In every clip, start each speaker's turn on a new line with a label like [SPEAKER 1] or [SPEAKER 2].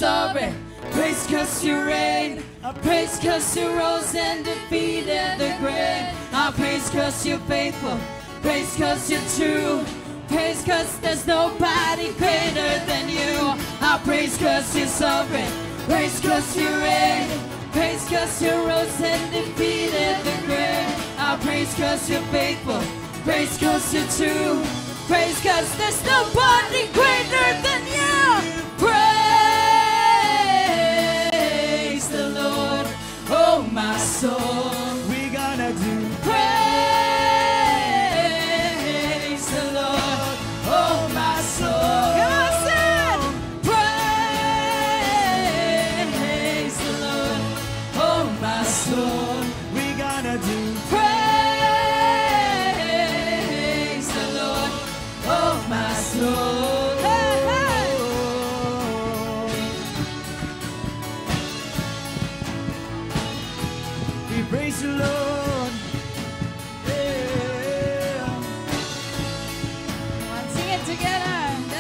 [SPEAKER 1] sovereign. Praise cause you reign. I praise cause you rose and defeated the grave. I praise cause you're faithful. Praise cause you're true. Praise cause there's nobody greater than you. I praise cause you're sovereign. Praise cause you reign. Praise cause you rose and defeated the grave. I praise cause you're faithful. Praise cause you're true. Praise cause there's nobody greater than you. Praise the Lord, oh my soul.
[SPEAKER 2] We gonna do
[SPEAKER 1] Praise the Lord, oh my soul. Come on, sing. Praise the Lord, oh my soul.
[SPEAKER 2] we gonna do
[SPEAKER 1] Praise the Lord, oh my soul. Hey, hey.
[SPEAKER 2] we praise the Lord. Yeah.
[SPEAKER 1] Come on, sing it together.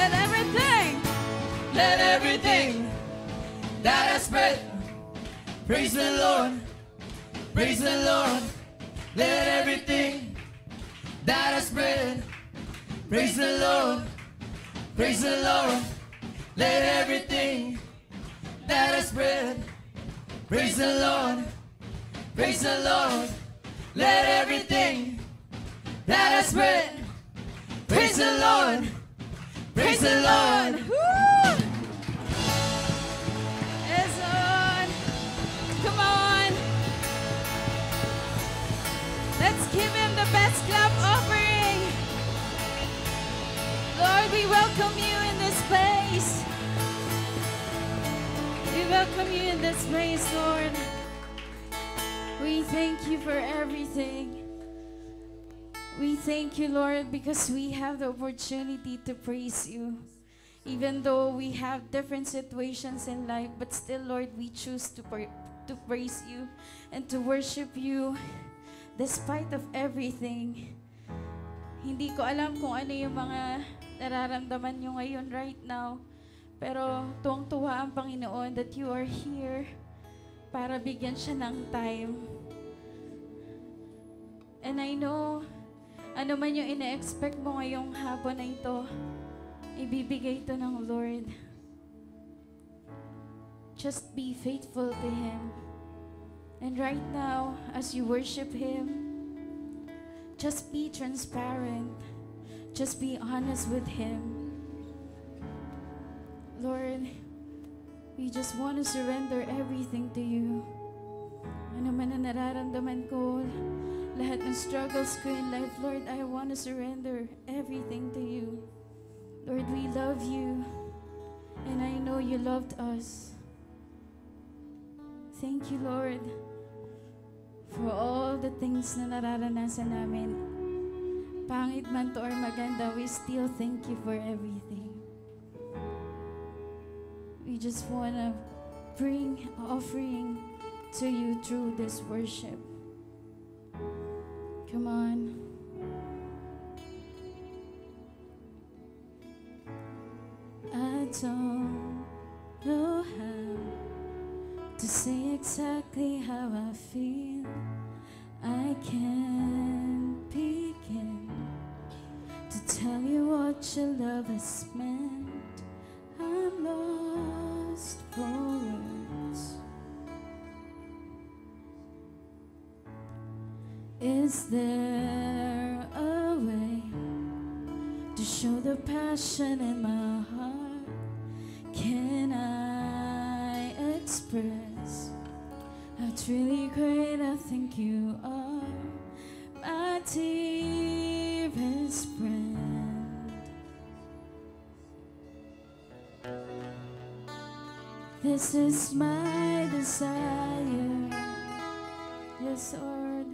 [SPEAKER 1] Let everything that has breath praise the Lord. Praise the Lord. Let everything that has breath praise the Lord. Praise the Lord. Let everything that has breath praise the Lord. Praise the Lord. Let everything that has breath praise the Lord. Praise the Lord. Woo! Yes, Lord. Come on. Let's give him the best clap offering. Lord, we welcome you in this place. We welcome you in this place, Lord. We thank you for everything. We thank you, Lord, because we have the opportunity to praise you. Even though we have different situations in life, but still, Lord, we choose to praise you and to worship you despite of everything. Hindi ko alam kung ano yung mga nararamdaman nyo ngayon right now. Pero tuwang-tuwa ang Panginoon that you are here para bigyan siya ng time. And I know, ano man yung ina-expect mo ngayong hapon na ito, ibibigay ito ng Lord. Just be faithful to Him. And right now, as you worship Him, just be transparent. Just be honest with Him. Lord, we just want to surrender everything to you. Ano man ang nararamdaman ko, lahat ng struggles ko in life, Lord, I want to surrender everything to you. Lord, we love you, and I know you loved us. Thank you, Lord, for all the things na nararanasan namin. Pangit man to or maganda, we still thank you for everything. We just want to bring offering to you through this worship. Come on. I don't know how to say exactly how I feel. I can't begin to tell you what your love has meant. I'm lost for words. Is there a way to show the passion in my heart? Can I express how truly great I think you are, my dearest friend? This is my desire, yes, Lord,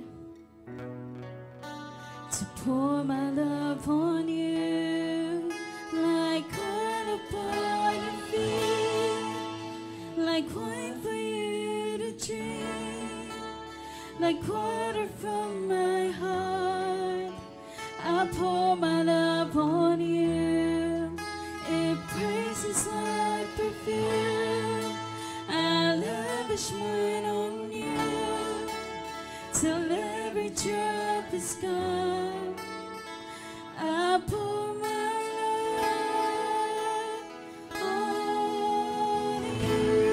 [SPEAKER 1] to pour my love on you, like oil upon your feet, like wine for you to drink, like water from my heart. I pour my love on you, it praises like perfume. till every drop is gone. I pour my love on you.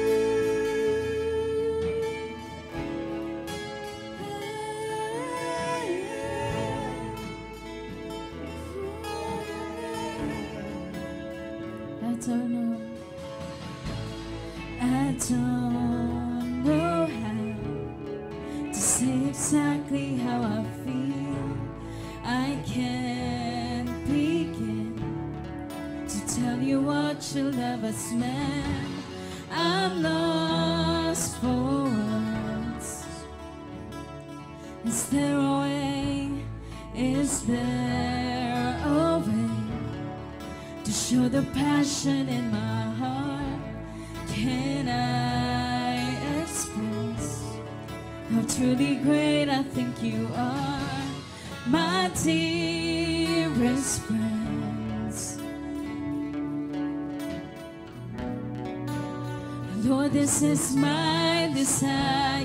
[SPEAKER 1] I don't know how to say exactly how I feel. I can't begin to tell you what your love has meant. I'm lost for words. Is there a way? Is there a way to show the passion in my heart? Can I express how truly great I think you are, my dearest friends? Lord, this is my desire,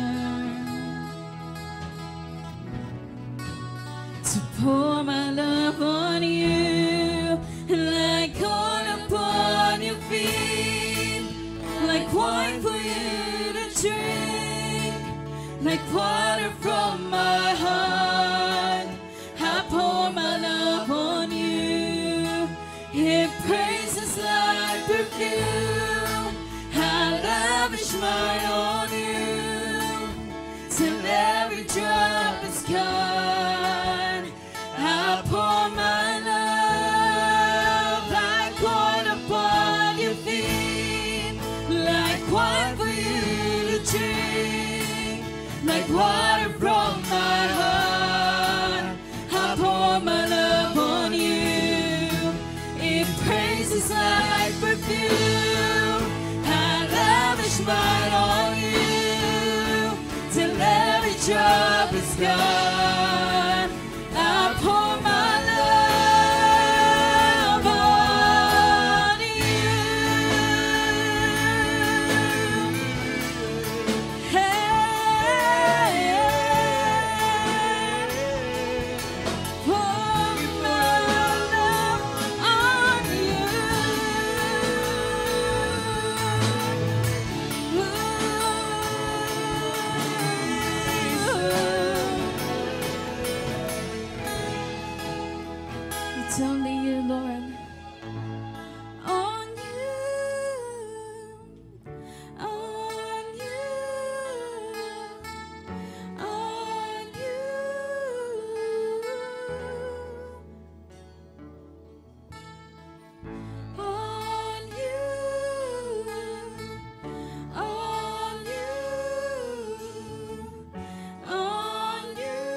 [SPEAKER 1] to pour my love on you, like oil upon your feet, like wine for you to drink, like water from my heart. I pour my love on you. It praises like perfume. I lavish mine on you till every drop is gone. I pour my love like oil upon your feet, like wine for you to drink, like water from my heart. I pour my love on you. It praises like perfume. I lavish mine on you till every drop is gone. I pour my love on you. Hey, pour my love on you. It's only you, Lord. On you, on you, on you, on you, on you, on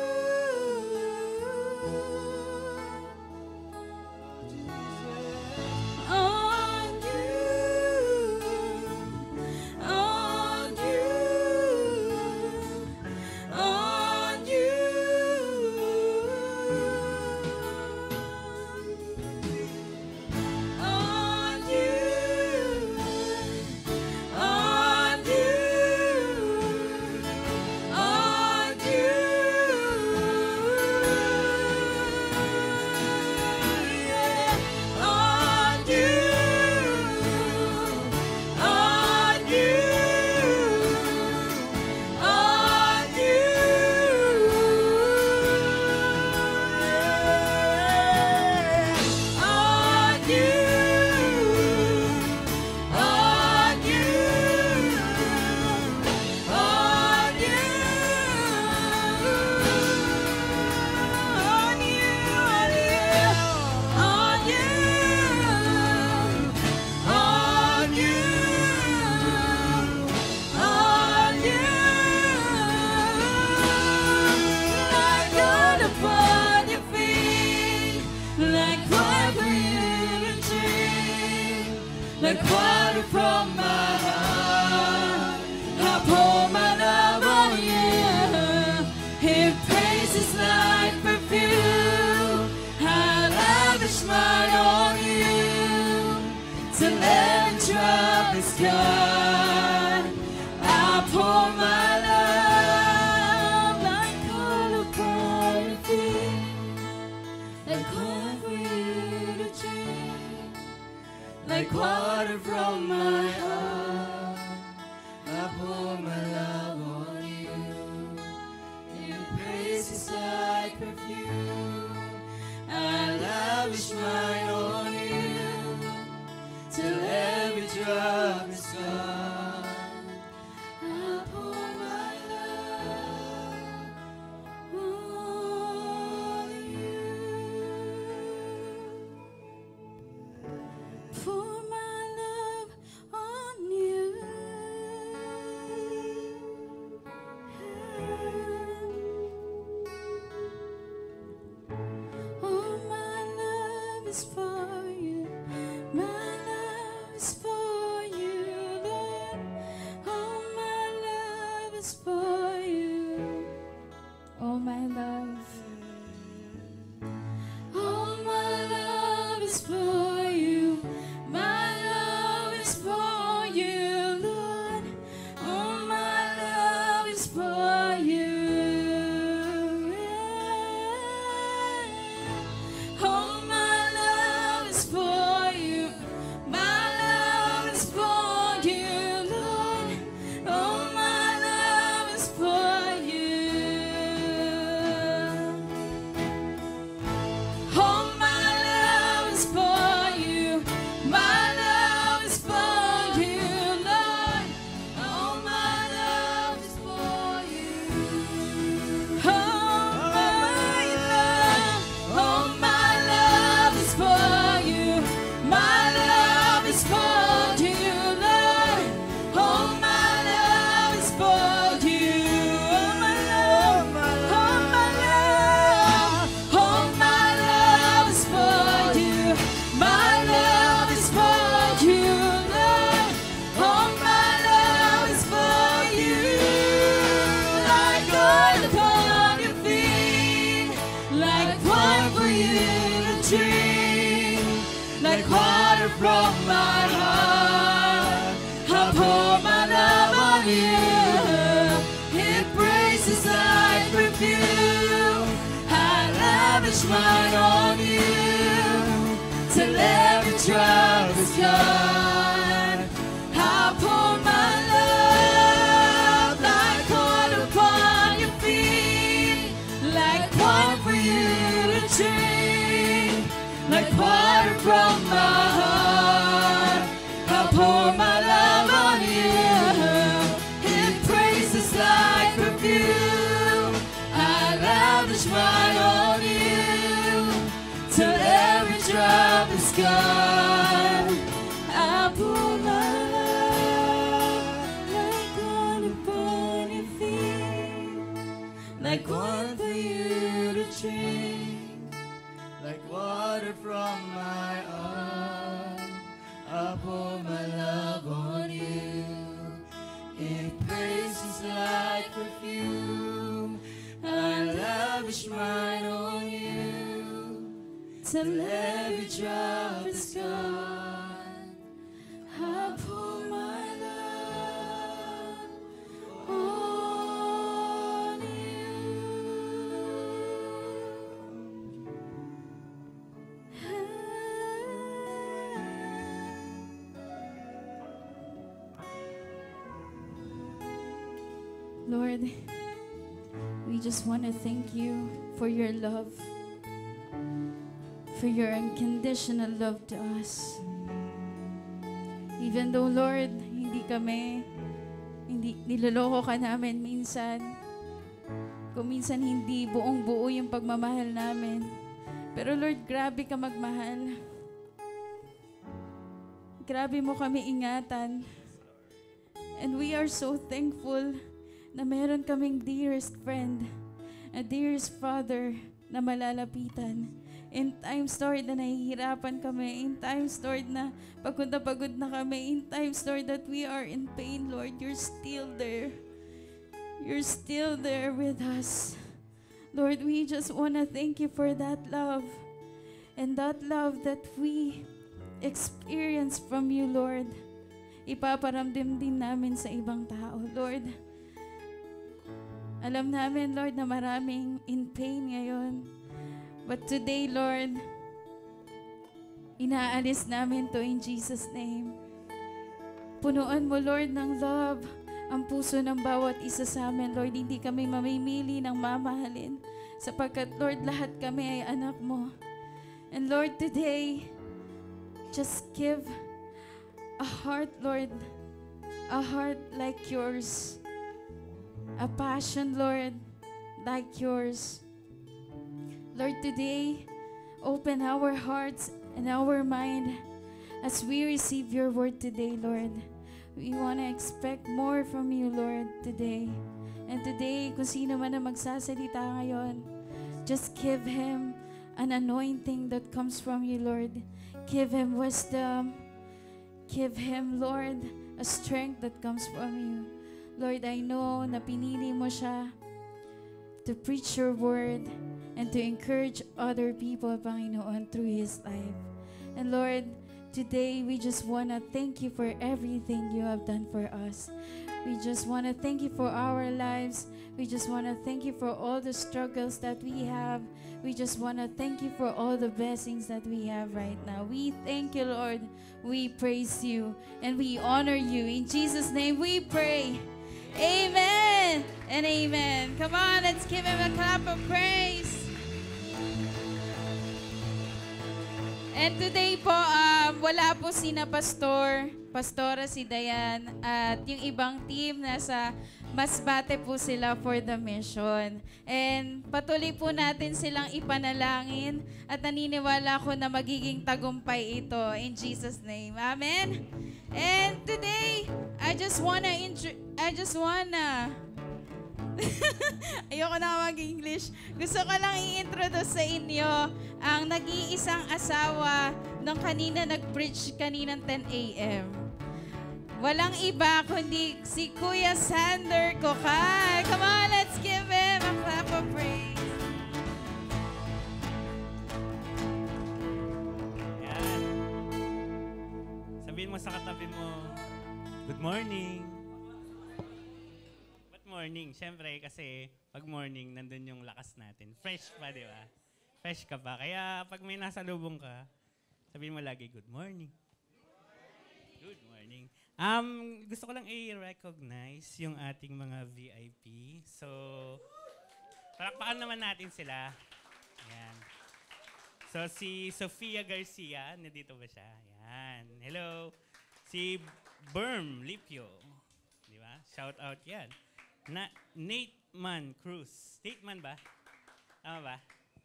[SPEAKER 1] like water from my heart. I pour my love on you. It praises like perfume. I lavish mine on you till every drop is gone. I pour my love
[SPEAKER 2] water from my heart. I pour my love on you. Your praise is like perfume. I lavish mine on you till every drop is gone. I pour my love on you.
[SPEAKER 1] Pour my love on you. Oh, my love is for you. My love is for you, Lord. Oh, my love is for you. Oh, my love. Oh, my love is for you. My love is for you, Lord. Oh, my love is for you. Oh, my love is for you. My love is for you, Lord. Oh, my love is for you. Oh, my love is for you. My love is for you, Lord. Oh, my love is for you. Oh, my love. Oh, my love is for you. My love is for you, Lord. Oh, my love is for you. Oh, my love. Oh, my love. Oh, my love is for you. My love is for you, Lord. Oh, my love is for you. Like oil upon your feet, like wine for you to drink, like water from my heart. I pour my love on you. It praises like perfume. I lavish mine on you till every drop is gone. I pour my love like oil upon your feet, like wine for you to drink, like water from my heart. I pour my love on you. It praises like perfume. I lavish mine on you till every drop is gone. I pour my love like oil upon your feet, like wine for you to drink,
[SPEAKER 2] Like water from my heart, I pour my love on you. It praises like perfume. I lavish mine on you
[SPEAKER 1] till
[SPEAKER 2] every drop is gone.
[SPEAKER 1] I pour my love on you. Lord, we just want to thank you for your love, for your unconditional love to us. Even though, Lord, hindi niloloko ka namin minsan. Kung minsan hindi buong buo yung pagmamahal namin. Pero Lord, grabe ka magmahal. Grabe mo kami ingatan. And we are so thankful na meron kaming dearest friend, a dearest father na malalapitan. In times, Lord, na nahihirapan kami. In times, Lord, na pagod na kami. In times, Lord, that we are in pain, Lord, you're still there. You're still there with us. Lord, we just want to thank you for that love. And that love that we experience from you, Lord, ipaparamdam din namin sa ibang tao. Lord, alam namin, Lord, na maraming in pain ngayon. But today, Lord, Inaalis namin to in Jesus' name. Punuan mo, Lord, ng love ang puso ng bawat isa sa amin. Lord, hindi kami mamimili ng mamahalin sapagkat, Lord, lahat kami ay anak mo. And Lord, today, just give a heart, Lord, a heart like yours. A passion, Lord, like yours. Lord, today, open our hearts and our mind as we receive your word today, Lord. We want to expect more from you, Lord, today. And today, kung sino man na magsasalita ngayon, just give him an anointing that comes from you, Lord. Give him wisdom. Give him, Lord, a strength that comes from you. Lord, I know na pinili mo siya to preach your word and to encourage other people, Panginoon, through his life. And Lord, today we just want to thank you for everything you have done for us. We just want to thank you for our lives. We just want to thank you for all the struggles that we have. We just want to thank you for all the blessings that we have right now. We thank you, Lord. We praise you and we honor you. In Jesus' name we pray. Amen and amen. Come on, let's give him a clap of praise. And today po, wala po sina Pastora si Dayan, at yung ibang team nasa Masbate po sila for the mission. And patuloy po natin silang ipanalangin at naniniwala ko na magiging tagumpay ito in Jesus' name. Amen? And today, I just wanna ayoko na mag-English. Gusto ko lang i-introduce sa inyo ang nag-iisang asawa nung kanina nag-preach kaninang 10 a.m. Walang iba kundi si Kuya Sander Kokay. Come on, let's give him a clap of praise.
[SPEAKER 3] Yan. Sabihin mo sa katabi mo, good morning. Morning. Siyempre, kasi pag morning, nandun yung lakas natin. Fresh pa, di ba? Fresh ka pa. Kaya pag may nasa lubong ka, sabihin mo lagi, good morning. Good morning. Gusto ko lang i-recognize yung ating mga VIP. So, palakpakan naman natin sila. Ayan. So, si Sofia Garcia, nandito ba siya? Ayan. Hello. Si Berm Lipio. Di ba? Shout out yan. Nate Man Cruz. Nate Man ba? Tama ba?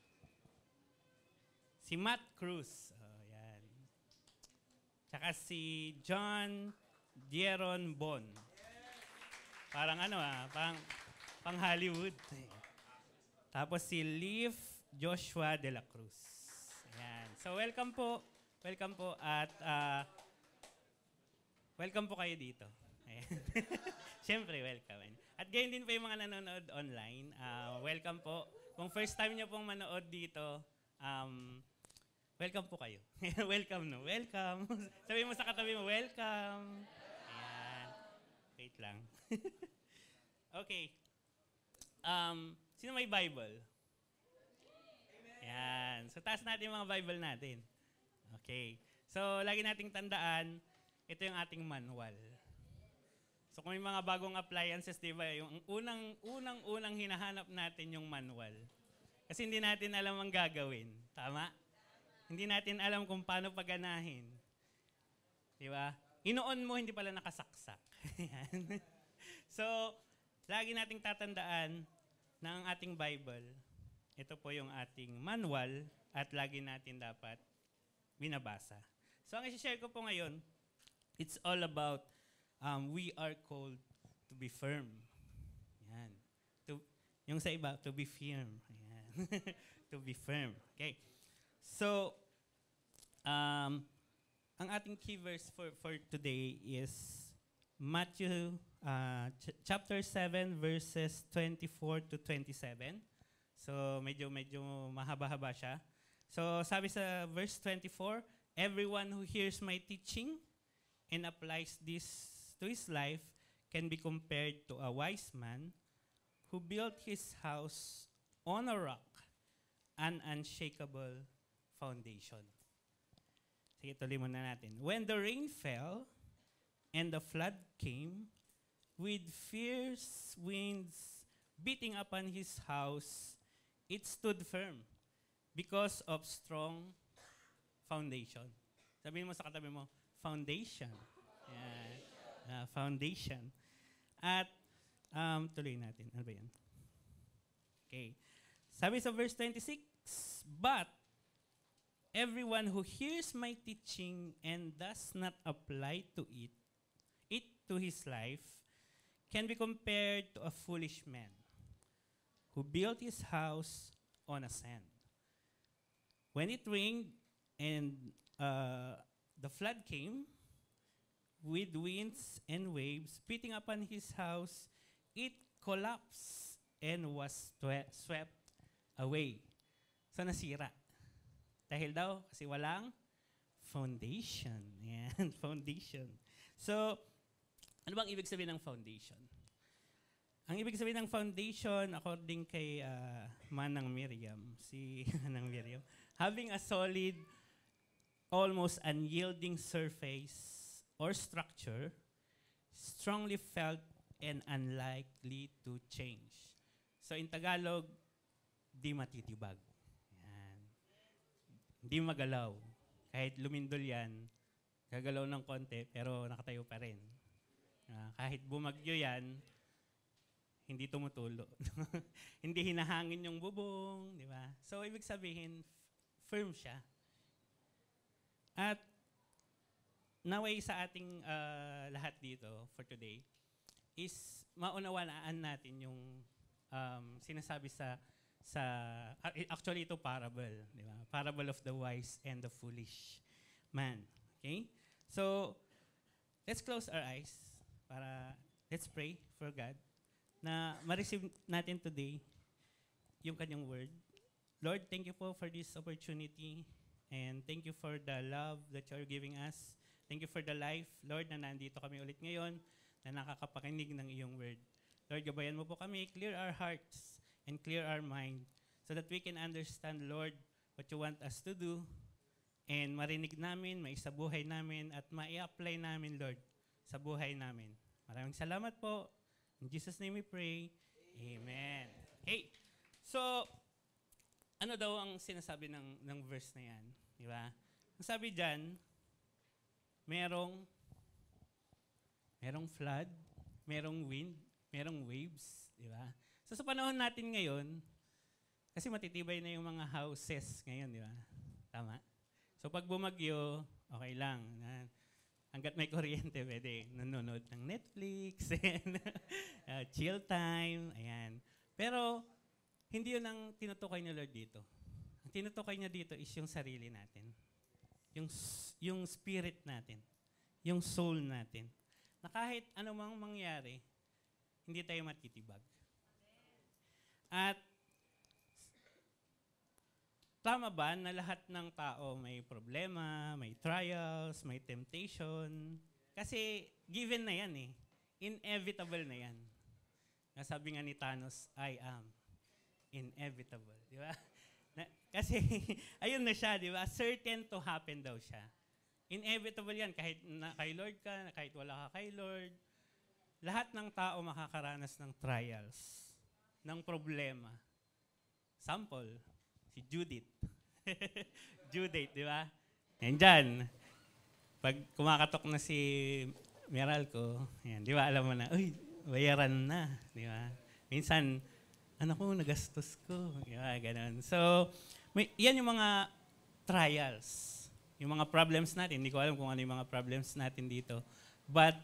[SPEAKER 3] Si Matt Cruz. Oh, yan. Tsaka si John Dieron Bon. Parang pang Hollywood. Tapos si Leaf Joshua de la Cruz. Ayan. So welcome po. Welcome po at welcome po kayo dito. Ayan. Siyempre, welcome. At gayon din po yung mga nanonood online. Welcome po. Kung first time niyo pong manood dito, welcome po kayo. Welcome, no? Welcome. Sabihin mo sa katabi mo, welcome. Ayan. Wait lang. Okay. Sino may Bible? Ayan. So, taas natin yung mga Bible natin. Okay. So, lagi nating tandaan, ito yung ating manual. So kung may mga bagong appliances, di ba, yung unang hinahanap natin yung manual. Kasi hindi natin alam ang gagawin. Tama? Hindi natin alam kung paano paganahin. Di ba? Inoon mo, hindi pala nakasaksak. So, lagi nating tatandaan na ang ating Bible, ito po yung ating manual at lagi natin dapat binabasa. So ang isi-share ko po ngayon, it's all about we are called to be firm. Yan. Yung sa iba, to be firm. Yan. To be firm. Okay. So, ang ating key verse for today is Matthew chapter 7 verses 24 to 27. So, medyo mahaba-haba siya. So, sabi sa verse 24, everyone who hears my teaching and applies this to his life can be compared to a wise man who built his house on a rock, an unshakable foundation. Sige, tuloy muna natin. When the rain fell and the flood came, with fierce winds beating upon his house, it stood firm because of strong foundation. Sabihin mo sa katabi mo, foundation. Yeah. Foundation. At tuloy natin. Ano ba yan? Okay. Sabi sa verse 26, but everyone who hears my teaching and does not apply it to his life, can be compared to a foolish man who built his house on a sand. When it rained and the flood came, with winds and waves beating upon his house, it collapsed and was swept away. So nasira. Dahil daw, kasi walang foundation. Yan, foundation. So, ano bang ibig sabihin ng foundation? Ang ibig sabihin ng foundation, according kay Manang Miriam, si Manang Miriam, having a solid, almost unyielding surface or structure, strongly felt and unlikely to change. So in Tagalog, di matitibag. Yan. Di magalaw. Kahit lumindol yan, gagalaw ng konti, pero nakatayo pa rin. Kahit bumagyo yan, hindi tumutulo. Hindi hinahangin yung bubong, di ba? So, ibig sabihin, firm siya. At naway sa ating lahat dito for today is maunawaan natin yung sinasabi sa actually ito parable, di ba? Parable of the wise and the foolish man. Okay? So, let's close our eyes para let's pray for God na ma-receive natin today yung kanyang word. Lord, thank you po for this opportunity and thank you for the love that you're giving us. Thank you for the life, Lord, na nandito kami ulit ngayon na nakakapakinig ng iyong word. Lord, gabayan mo po kami, clear our hearts and clear our mind so that we can understand, Lord, what you want us to do and marinig namin, maisabuhay namin at mai-apply namin, Lord, sa buhay namin. Maraming salamat po. In Jesus' name we pray. Amen. Okay. So, ano daw ang sinasabi ng verse na yan? Di ba? Ang sabi dyan, merong flood, merong wind, merong waves. Di ba? So, sa panahon natin ngayon, kasi matitibay na yung mga houses ngayon, di ba? Tama? So, pag bumagyo, okay lang. Hanggat may kuryente, pwede nanonood ng Netflix, chill time, ayan. Pero, hindi yun ang tinutukoy ni Lord dito. Ang tinutukoy niya dito is yung sarili natin. Yung spirit natin. Yung soul natin. Na kahit anumang mangyari, hindi tayo matitibag. At, tama ba na lahat ng tao may problema, may trials, may temptation? Kasi given na yan eh. Inevitable na yan. Sabi nga ni Thanos, I am inevitable. Di ba? Kasi ayun na siya, di ba? Certain to happen daw siya. Inevitable yan. Kahit na kay Lord ka, kahit wala ka kay Lord. Lahat ng tao makakaranas ng trials, ng problema. Sample, si Judith. Judith, di ba? Nandyan. Pag kumakatok na si Meralco, yan, di ba, alam mo na, uy, bayaran na, di ba? Minsan, ano ko, nagastos ko, di ba, ganun. So, yan yung mga trials, yung mga problems natin. Hindi ko alam kung ano yung mga problems natin dito. But,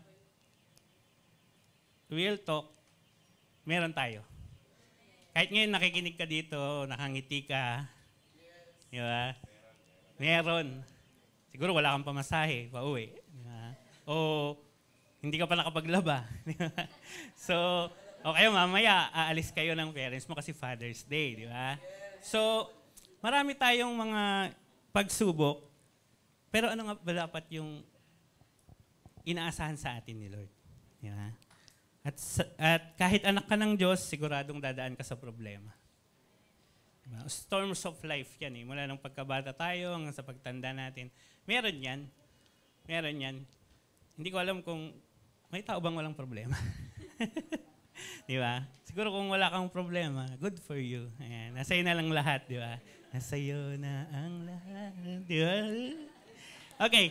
[SPEAKER 3] real talk, meron tayo. Kahit ngayon nakikinig ka dito, nakangiti ka, di ba? Meron. Siguro wala kang pamasahe, pauwi. Di ba? O hindi ka pa nakapaglaba. So, o kayo mamaya, aalis kayo ng parents mo kasi Father's Day, di ba? So, marami tayong mga pagsubok, pero ano nga ba dapat yung inaasahan sa atin ni Lord? Di ba? At kahit anak ka ng Diyos, siguradong dadaan ka sa problema. Diba? Storms of life yan eh. Mula nung pagkabata tayo hanggang sa pagtanda natin. Meron yan. Meron yan. Hindi ko alam kung may tao bang walang problema. Di ba? Siguro kung wala kang problema, good for you. Ayan. Nasa iyo na lang lahat, di ba? Nasa iyo na ang lahat. Di ba? Okay.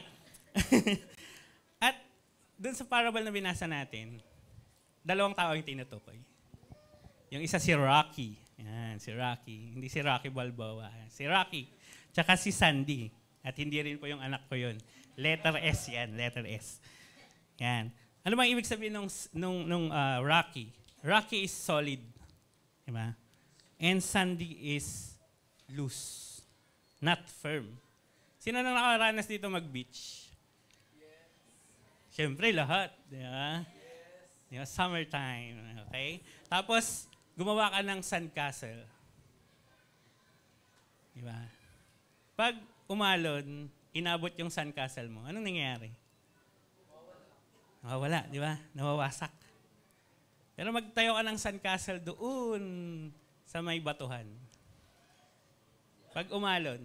[SPEAKER 3] At dun sa parable na binasa natin, dalawang tao yung tinutukoy. Yung isa si Rocky. Yan, si Rocky. Hindi si Rocky Balboa. Si Rocky. Tsaka si Sandy. At hindi rin po yung anak ko yun. Letter S yan. Letter S. Yan. Ano bang ibig sabihin nung Rocky? Rocky is solid. Diba? And Sandy is loose. Not firm. Sino na nakaranas dito mag-beach? Yes. Siyempre, lahat. Diba? Yes. Diba? Summertime. Okay? Tapos, gumawa ka ng sandcastle. Diba? Pag umalon, inabot yung sandcastle mo, anong nangyayari? Nawawala, di ba? Nawawasak. Pero magtayo ka ng sandcastle doon sa may batuhan. Pag umalon,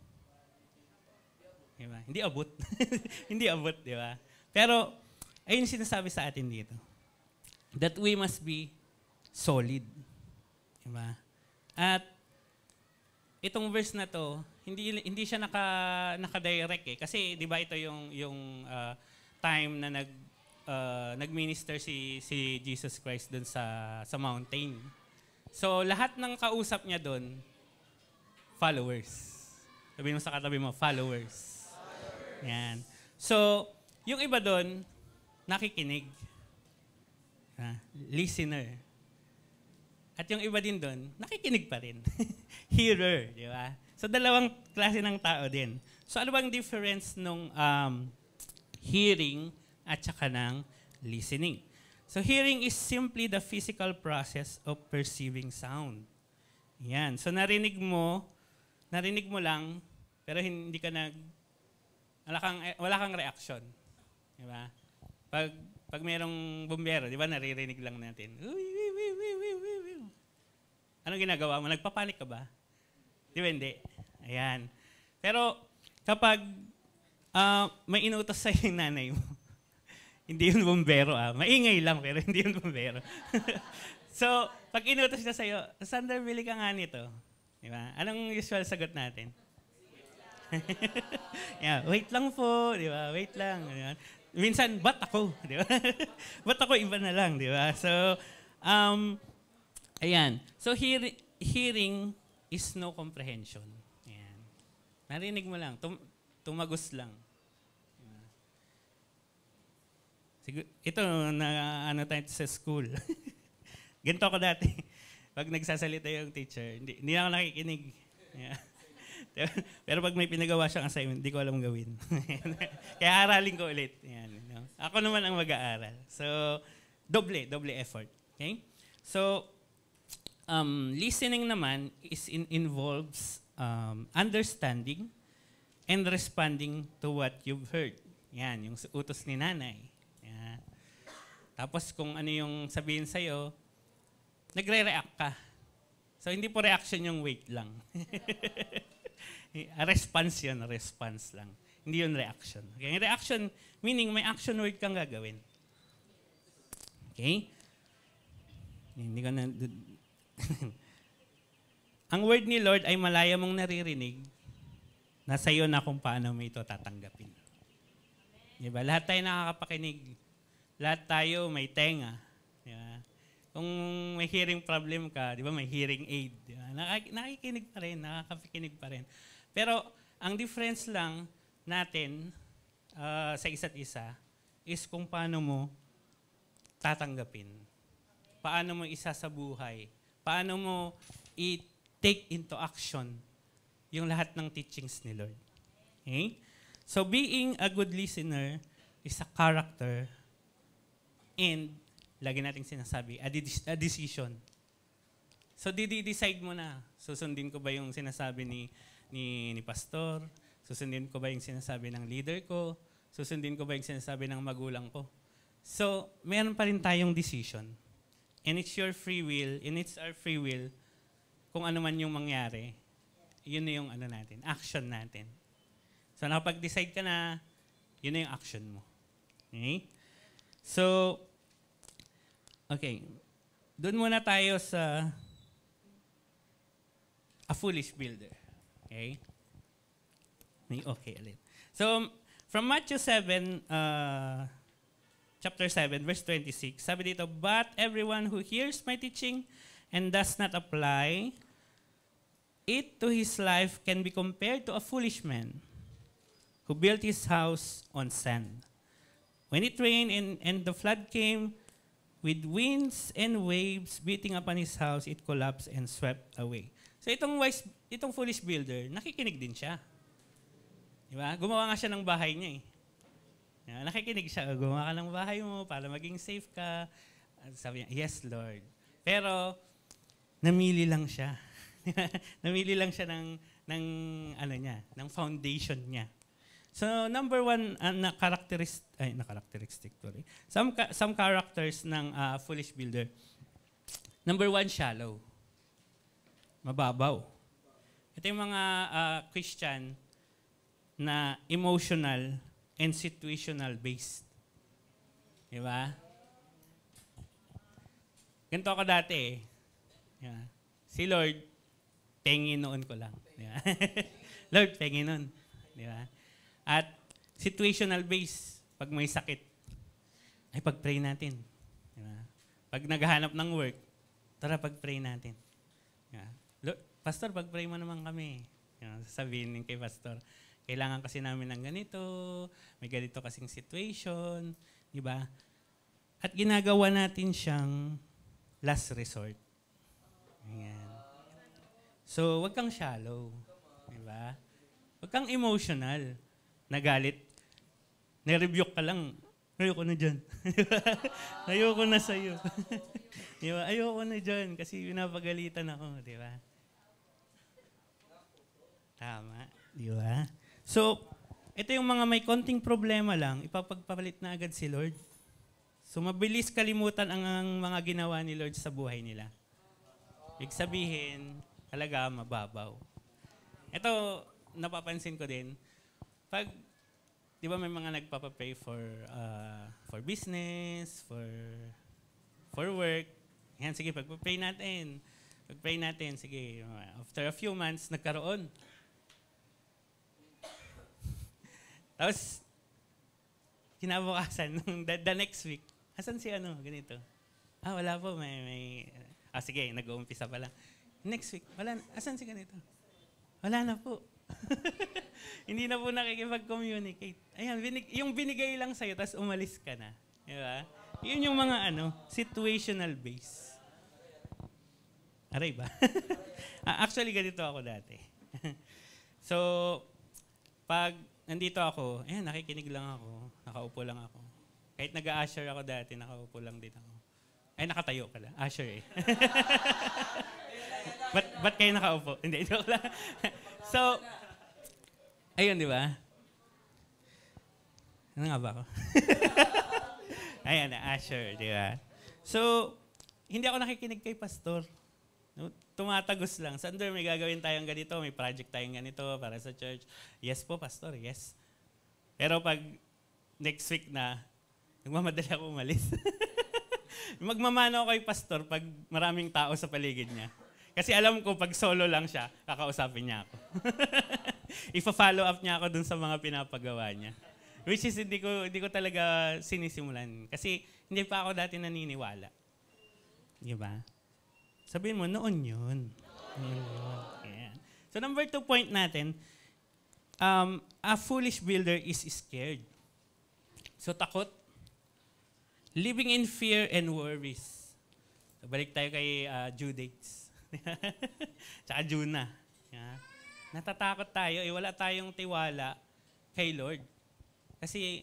[SPEAKER 3] di ba? Hindi abot. Hindi abot, di ba? Pero, ayun sinasabi sa atin dito. That we must be solid. Di ba? At itong verse na to, hindi siya naka-direct eh. Kasi, di ba, ito yung time na nag-minister si Jesus Christ dun sa mountain. So, lahat ng kausap niya dun, followers. Sabihin mo sa katabi mo, followers. Yan. So, yung iba dun, nakikinig. Listener. At yung iba din dun, nakikinig pa rin. Hearer, di ba? So, dalawang klase ng tao din. So, ano bang difference nung hearing at saka ng listening? So, hearing is simply the physical process of perceiving sound. Yan. So, narinig mo lang, pero hindi ka wala kang reaction. Di ba? Pag mayroong bumbero, di ba, naririnig lang natin. Anong ginagawa mo? Nagpapanik ka ba? Di ba, hindi? Ayan. Pero, kapag may inutos sa'yo yung nanay mo, hindi yun bumbero maingay lang, pero hindi yun bumbero. So, pag inutos na sa'yo, Sander, bili ka nga nito. Di ba? Anong usual sagot natin? Yeah, wait lang po, di ba? Wait lang. Di ba? Minsan, ba't ako? Di ba? Ba't ako iba na lang, di ba? So, ayan. So, hearing is no comprehension. Ayan. Narinig mo lang, tumagos lang. Ito, ano tayo sa school. Ganito ako dati. Pag nagsasalita yung teacher, hindi ako nakikinig. Yeah. Pero pag may pinagawa siyang assignment, hindi ko alam gawin. Kaya aralin ko ulit. Yan, no? Ako naman ang mag-aaral. So, doble effort. Okay? So, listening naman involves understanding and responding to what you've heard. Yan, yung utos ni nanay. Yan. Tapos kung ano yung sabihin sa'yo, nagre-react ka. So, hindi po reaction yung wait lang. A response yun, a response lang. Hindi yun reaction. Okay? Reaction, meaning may action word kang gagawin. Okay? Hindi ko na... Ang word ni Lord ay malaya mong naririnig, nasa iyo na kung paano mo ito tatanggapin. Diba? Lahat tayo nakakapakinig. Lahat tayo may tenga. Diba? Kung may hearing problem ka, di ba, may hearing aid. Diba? Nakikinig pa rin, nakakapakinig pa rin. Pero ang difference lang natin sa isa't isa is kung paano mo tatanggapin. Paano mo isa sa buhay. Paano mo i-take into action yung lahat ng teachings ni Lord. Okay? So being a good listener is a character and, lagi nating sinasabi, a decision. So decide mo na, susundin ko ba yung sinasabi ni pastor? Susundin ko ba yung sinasabi ng leader ko? Susundin ko ba yung sinasabi ng magulang ko? So, meron pa rin tayong decision. And it's your free will, and it's our free will kung ano man yung mangyari, yun na yung ano natin, action natin. So nakapag-decide ka na, yun na yung action mo. Okay? So, okay. Doon muna tayo sa a foolish builder. Okay? May okay ulit. So, from Matthew 7, chapter 7, verse 26, sabi dito, "But everyone who hears my teaching and does not apply it to his life can be compared to a foolish man who built his house on sand. When it rained and the flood came, with winds and waves beating upon his house, it collapsed and swept away." So itong foolish builder, nakikinig din siya. Diba? Gumawa nga siya ng bahay niya eh. Nakikinig siya, gumawa ka ng bahay mo para maging safe ka. Sabi niya, "Yes, Lord." Pero, namili lang siya. Namili lang siya ng foundation niya. So, number one na characteristic. Some characters ng foolish builder. Number one, shallow. Mababaw. Ito yung mga Christian na emotional and situational based. Diba? Ganito ako dati eh. Diba? Si Lord, pengi noon ko lang. Diba? Lord, pengi noon. Diba? At situational based, pag may sakit, ay pag-pray natin. Diba? Pag naghahanap ng work, tara pag-pray natin. Diba? Lord, Pastor, pag-pray mo naman kami. Diba? Sasabihin kay Pastor, kailangan kasi namin ng ganito, may ganito kasing situation, di ba? At ginagawa natin siyang last resort. Ayan. So, wag kang shallow, di ba? Wag kang emotional, nagalit, na-rebuke ka lang, ayoko na dyan. Ayoko na sa'yo. Di ba? Ayoko na dyan kasi pinapagalitan ako, di ba? Tama, di ba? So, ito yung mga may konting problema lang, ipapagpapalit na agad si Lord. So, mabilis kalimutan ang mga ginawa ni Lord sa buhay nila. Ibig sabihin, talaga mababaw. Ito, napapansin ko din, pag, di ba may mga nagpapapray for business, for work, yan, sige, pagpapray natin. Pag-pray natin, sige, after a few months, nagkaroon. Tapos, kinabukasan, the next week, asan si ganito? Wala po, sige, nag-uumpisa pa lang. Next week, wala, asan si ganito? Wala na po. Hindi na po nakikipag-communicate. Ayan, yung binigay lang sa'yo, tapos umalis ka na. Diba? Yun yung mga situational base. Aray ba? Actually, ganito ako dati. So, pag nandito ako, nakikinig lang ako, nakaupo lang ako. Kahit nag-a-usher ako dati, nakaupo lang din ako. Nakatayo pala. Usher eh. Ba't kayo nakaupo? Hindi, joke lang. So, ayun, di ba? Ano nga ba ako? Ayan, usher, di ba? So, hindi ako nakikinig kay pastor. Tumatagos lang. Sandor, may gagawin tayong ganito, may project tayong ganito para sa church. Yes po, pastor, yes. Pero pag next week na, nagmamadali ako umalis. Magmamano ako kay pastor pag maraming tao sa paligid niya. Kasi alam ko, pag solo lang siya, kakausapin niya ako. Ipa-follow up niya ako dun sa mga pinapagawa niya. Which is, hindi ko talaga sinisimulan. Kasi hindi pa ako dati naniniwala. Di ba? Sabihin mo, noon yun. Yeah. So number 2 point natin, a foolish builder is scared. So takot. Living in fear and worries. So, balik tayo kay Judates. Tsaka Juna. Yeah. Natatakot tayo, wala tayong tiwala kay Lord. Kasi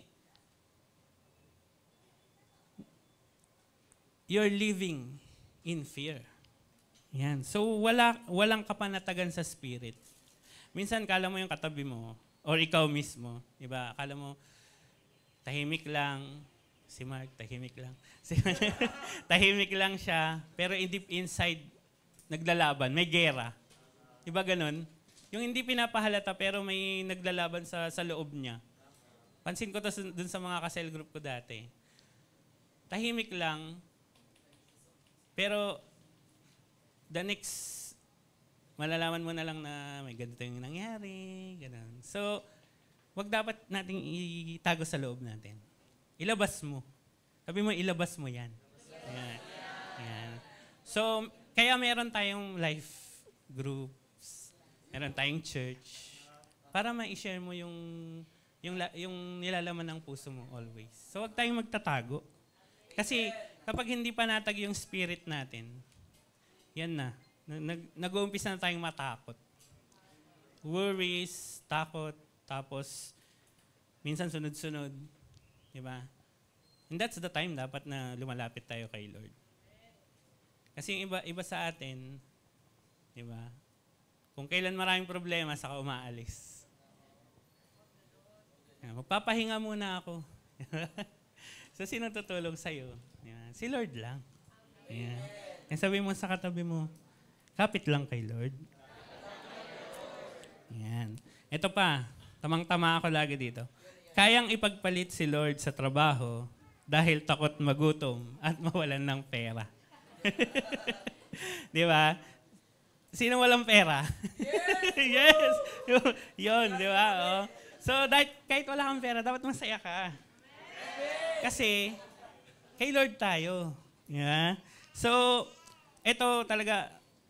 [SPEAKER 3] you're living in fear. Yan. So, walang kapanatagan sa spirit. Minsan, kala mo yung katabi mo, or ikaw mismo, di ba? Kala mo, tahimik lang, si Mark, tahimik lang. Tahimik lang siya, pero deep inside, naglalaban, may gera. Diba ganun? Yung hindi pinapahalata pero may naglalaban sa loob niya. Pansin ko to dun sa mga ka-cell group ko dati. Tahimik lang, pero the next, malalaman mo na lang na may ganito yung nangyari, ganun. So, wag dapat nating itago sa loob natin. Ilabas mo. Sabi mo, ilabas mo yan. Ayan. Ayan. So, kaya meron tayong life groups, meron tayong church, para ma-share mo yung nilalaman ng puso mo always. So, wag tayong magtatago. Kasi, kapag hindi pa natag yung spirit natin, yan na. Nag-uumpisa na tayong matakot. Worries, takot, tapos minsan sunod-sunod. Diba? And that's the time dapat na lumalapit tayo kay Lord. Kasi yung iba sa atin, diba? Kung kailan maraming problema, saka umaalis. Magpapahinga muna ako. So, sino tutulong sa'yo? Diba? Si Lord lang. Ayan. And sabi mo sa katabi mo, kapit lang kay Lord. Yan. Ito pa, tamang-tama ako lagi dito. Kayang ipagpalit si Lord sa trabaho dahil takot magutom at mawalan ng pera. Di ba? Sino walang pera? Yes! Yun, di ba? Oh. So, kahit wala kang pera, dapat masaya ka. Kasi, kay Lord tayo. Yeah? So, ito talaga,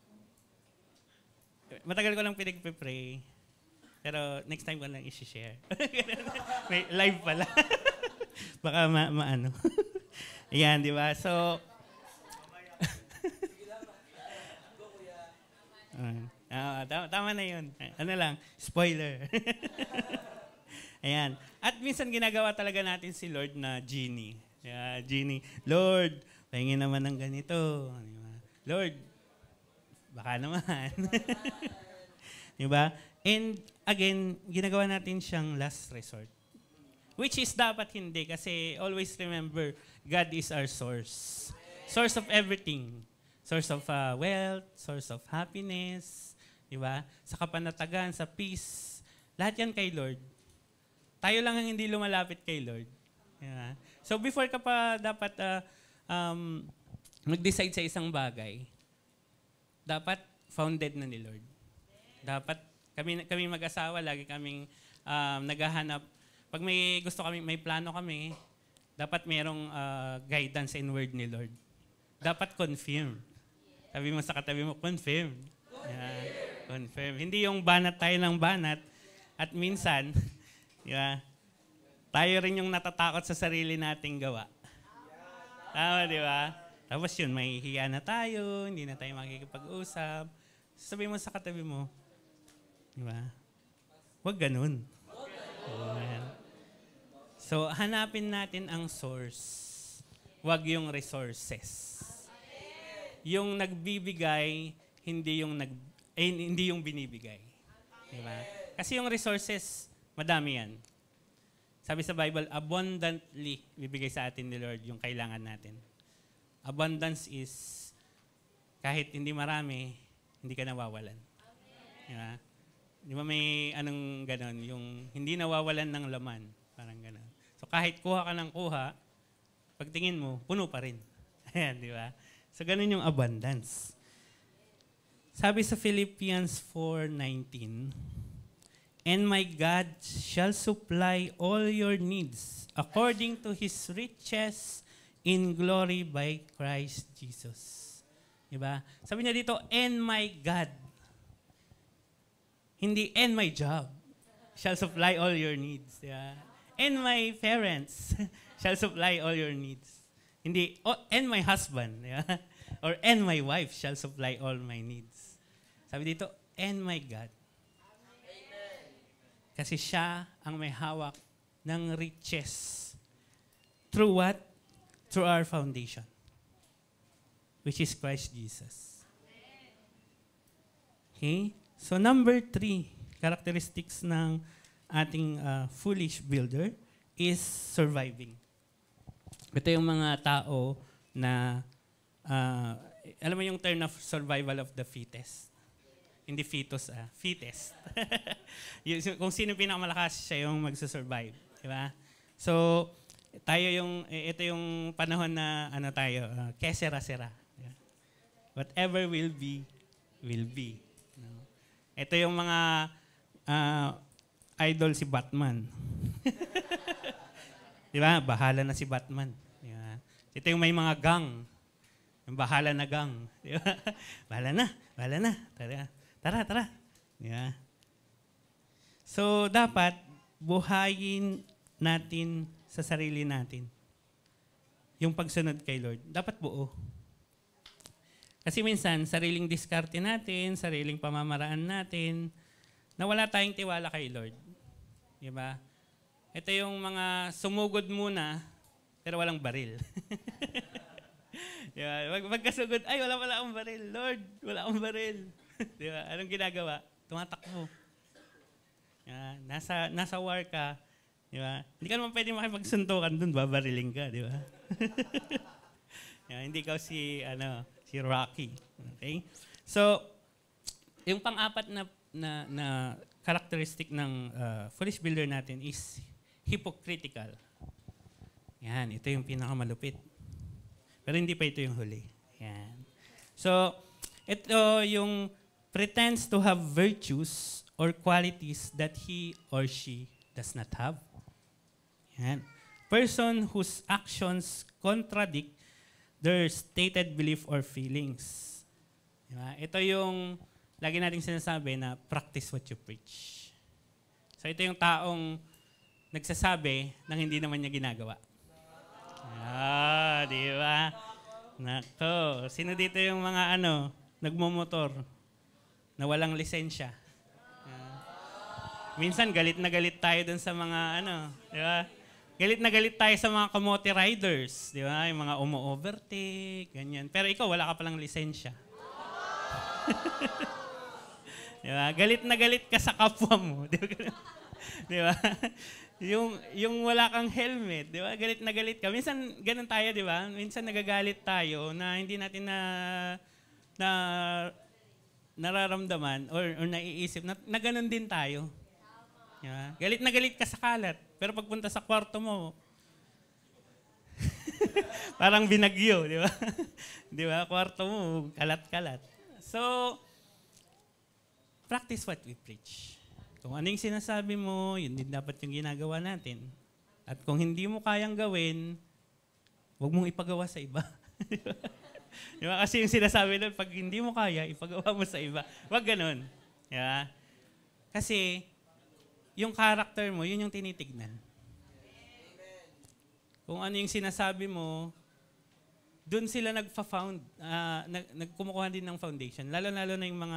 [SPEAKER 3] matagal ko lang pinag-pray, pero next time ko lang i-share. May live pala. Baka maano. Ayan, di ba? So, tama na yun. Ano lang, spoiler. Ayan. At minsan ginagawa talaga natin si Lord na genie. Yeah, genie. Lord, pahingin naman ng ganito. Lord, baka naman. Diba? And again, ginagawa natin siyang last resort. Which is dapat hindi kasi always remember, God is our source. Source of everything. Source of wealth, source of happiness, diba? Sa kapanatagan, sa peace. Lahat yan kay Lord. Tayo lang ang hindi lumalapit kay Lord. Diba? So before ka pa dapat mag-decide sa isang bagay, dapat founded na ni Lord. Dapat kami mag-asawa, lagi kaming naghahanap. Pag may gusto kami, may plano kami, dapat merong guidance in word ni Lord. Dapat confirm. Sabi mo sa katabi mo, confirm. Yeah, confirm. Hindi yung banat tayo ng banat. At minsan, yeah, tayo rin yung natatakot sa sarili nating gawa. Tama, di ba? Tapos yun, may hiya na tayo, hindi na tayo makikipag-usap. Sabi mo sa katabi mo, di ba? Huwag ganun. So, hanapin natin ang source. Huwag yung resources. Yung nagbibigay, hindi yung binibigay. Di ba? Kasi yung resources, madami yan. Sabi sa Bible, abundantly bibigay sa atin ni Lord yung kailangan natin. Abundance is, kahit hindi marami, hindi ka nawawalan. Diba? Di ba may anong ganon, yung hindi nawawalan ng laman. Parang ganon. So kahit kuha ka ng kuha, pagtingin mo, puno pa rin. Ayan, di ba? So ganon yung abundance. Sabi sa Philippians 4:19, and my God shall supply all your needs according to His riches in glory by Christ Jesus. Diba? Sabi niya dito, and my God. Hindi, and my job shall supply all your needs. Diba? And my parents shall supply all your needs. Hindi, and my husband. Diba? Or and my wife shall supply all my needs. Sabi dito, and my God. Kasi siya ang may hawak ng riches. Through what? Through our foundation. Which is Christ Jesus. Okay? So number 3, characteristics ng ating foolish builder is surviving. Ito yung mga tao na alam mo yung term of survival of the fittest. Hindi fetus, fittest. Kung sino pinakamalakas, siya yung magsusurvive. Di ba? So, ito yung panahon na, que sera. Whatever will be, will be. No? Ito yung mga idol si Batman. Di ba? Bahala na si Batman. Di ba? Ito yung may mga gang. Yung bahala na gang. Di ba? Bahala na. Tara. Di ba? So, dapat buhayin natin sa sarili natin yung pagsunod kay Lord. Dapat buo. Kasi minsan, sariling diskarte natin, sariling pamamaraan natin, na wala tayong tiwala kay Lord. Diba? Ito yung mga sumugod muna, pero walang baril. Diba? Magkasugod, ay, wala akong baril. Lord, wala akong baril. Diba? Anong ginagawa? Tumatakbo. Diba? Nasa war ka. Diba? Hindi ka naman pwede makipagsuntukan dun, babariling ka. Diba? Diba? Hindi ka si Rocky. Okay? So, yung pang-apat na characteristic ng foolish builder natin is hypocritical. Yan, ito yung pinakamalupit. Pero hindi pa ito yung huli. Yan. So, ito yung pretends to have virtues or qualities that he or she does not have. Yan. Person whose actions contradict their stated belief or feelings. Diba? Ito yung lagi nating sinasabi na practice what you preach. So ito yung taong nagsasabi nang hindi naman niya ginagawa. Di ba? Nako, sino dito yung mga nagmumotor na walang lisensya? Minsan galit na galit tayo dun sa mga di ba? Galit na galit tayo sa mga kamote riders, di ba? Yung mga umo-overtake, ganyan. Pero ikaw, wala ka palang lisensya. Di ba? Galit na galit ka sa kapwa mo. Di ba? Di ba? Yung wala kang helmet, di ba? Galit na galit ka. Minsan, ganun tayo, di ba? Minsan nagagalit tayo na hindi natin na nararamdaman or naiisip na ganun din tayo. Diba? Galit na galit ka sa kalat, pero pagpunta sa kwarto mo, parang binagyo, di ba? Di ba? Kwarto mo, kalat-kalat. So, practice what we preach. Kung ano yung sinasabi mo, yun din dapat yung ginagawa natin. At kung hindi mo kayang gawin, huwag mong ipagawa sa iba. Di ba? Kasi yung sinasabi nun, pag hindi mo kaya, ipagawa mo sa iba. Huwag ganun. Di ba? Kasi, yung character mo, yun yung tinitignan. Kung ano yung sinasabi mo, dun sila nagfa-found, nagkumukuha din ng foundation. Lalo-lalo na yung mga,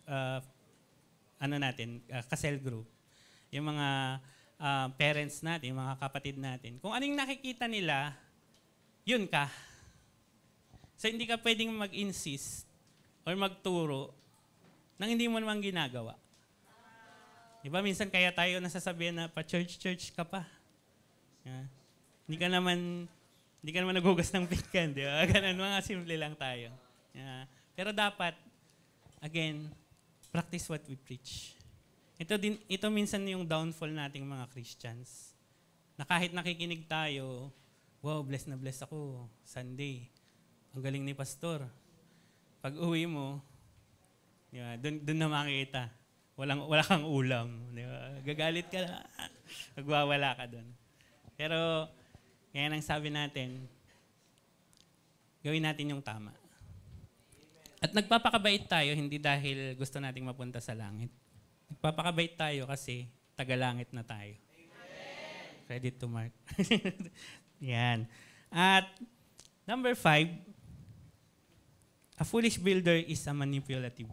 [SPEAKER 3] ka-cell group. Yung mga parents natin, yung mga kapatid natin. Kung ano yung nakikita nila, yun ka. So hindi ka pwedeng mag-insist or magturo nang hindi mo naman ginagawa. Diba, minsan kaya tayo nasasabihan na pa-church ka pa. Yeah. Hindi ka naman naghugas ng pinggan, di ba? Ganun, mga simple lang tayo. Yeah. Pero dapat, again, practice what we preach. Ito minsan yung downfall nating mga Christians. Na kahit nakikinig tayo, wow, blessed na blessed ako, Sunday. Ang galing ni pastor. Pag uwi mo, diba, dun na makikita. Wala kang ulam. Di ba? Gagalit ka na. Magwawala ka doon. Pero, kaya nang sabi natin, gawin natin yung tama. At nagpapakabait tayo, hindi dahil gusto nating mapunta sa langit. Nagpapakabait tayo kasi tagalangit na tayo. Amen. Credit to Mark. Yan. At number 5, a foolish builder is a manipulative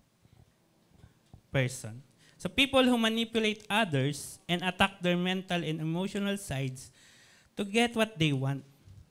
[SPEAKER 3] person. So people who manipulate others and attack their mental and emotional sides to get what they want.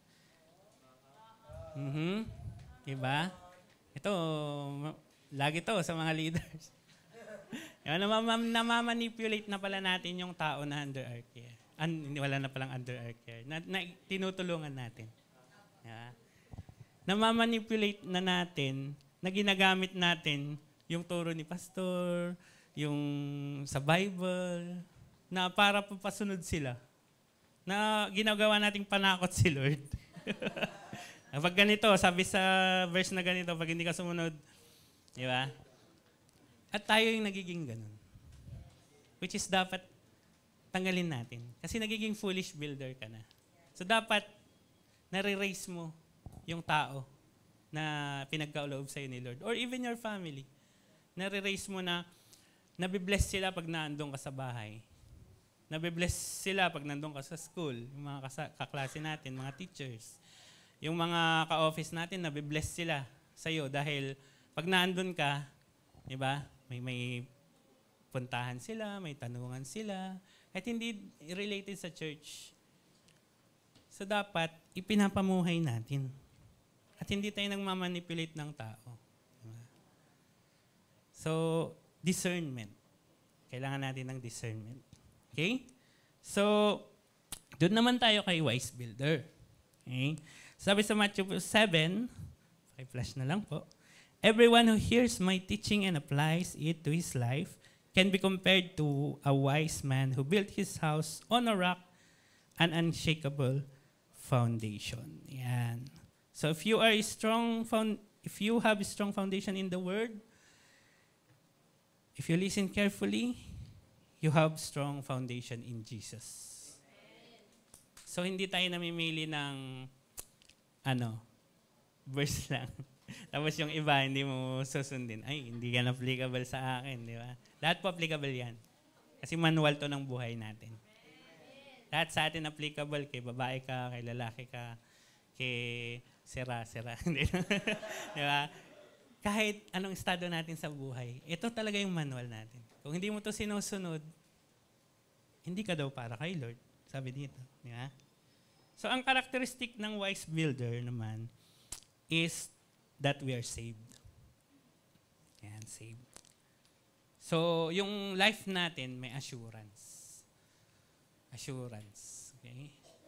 [SPEAKER 3] Diba? Ito, lagi to sa mga leaders. Namamanipulate na pala natin yung tao na under our care. Wala na palang under our care. Na tinutulungan natin. Diba? namamanipulate na natin, na ginagamit natin yung turo ni pastor, yung sa Bible, na para papasunod sila. Na ginagawa nating panakot si Lord. Pag ganito, sabi sa verse na ganito, pag hindi ka sumunod, di ba? At tayo yung nagiging ganun. Which is dapat tanggalin natin. Kasi nagiging foolish builder ka na. So dapat, nare-raise mo yung tao na pinagkaloob sa'yo ni Lord. Or even your family. Nare-raise mo na nabibless sila pag naandun ka sa bahay. Nabibless sila pag nandun ka sa school. Yung mga kaklase natin, mga teachers. Yung mga ka-office natin, nabibless sila sa'yo dahil pag naandun ka, di ba, may puntahan sila, may tanungan sila, at hindi related sa church. So dapat, ipinapamuhay natin. At hindi tayo nagmamanipulate ng tao. Diba? So, discernment. Kailangan natin ng discernment. Okay? So, doon naman tayo kay wise builder. Okay? Sabi sa Matthew 7, flash na lang po, everyone who hears my teaching and applies it to his life can be compared to a wise man who built his house on a rock, an unshakable foundation. Yan. So if you have a strong foundation in the Word, if you listen carefully, you have strong foundation in Jesus. So hindi tayo namimili ng verse lang. Tapos yung iba, hindi mo susundin. Ay, hindi yan applicable sa akin, di ba? Lahat po applicable yan. Kasi manual to ng buhay natin. Lahat sa atin applicable. Kay babae ka, kay lalaki ka, kay sira. Di ba? Kahit anong estado natin sa buhay, ito talaga yung manual natin. Kung hindi mo to sinusunod, hindi ka daw para kay Lord. Sabi dito. Di ba? So, ang characteristic ng wise builder naman is that we are saved. Yan, saved. So, yung life natin may assurance. Assurance. Okay?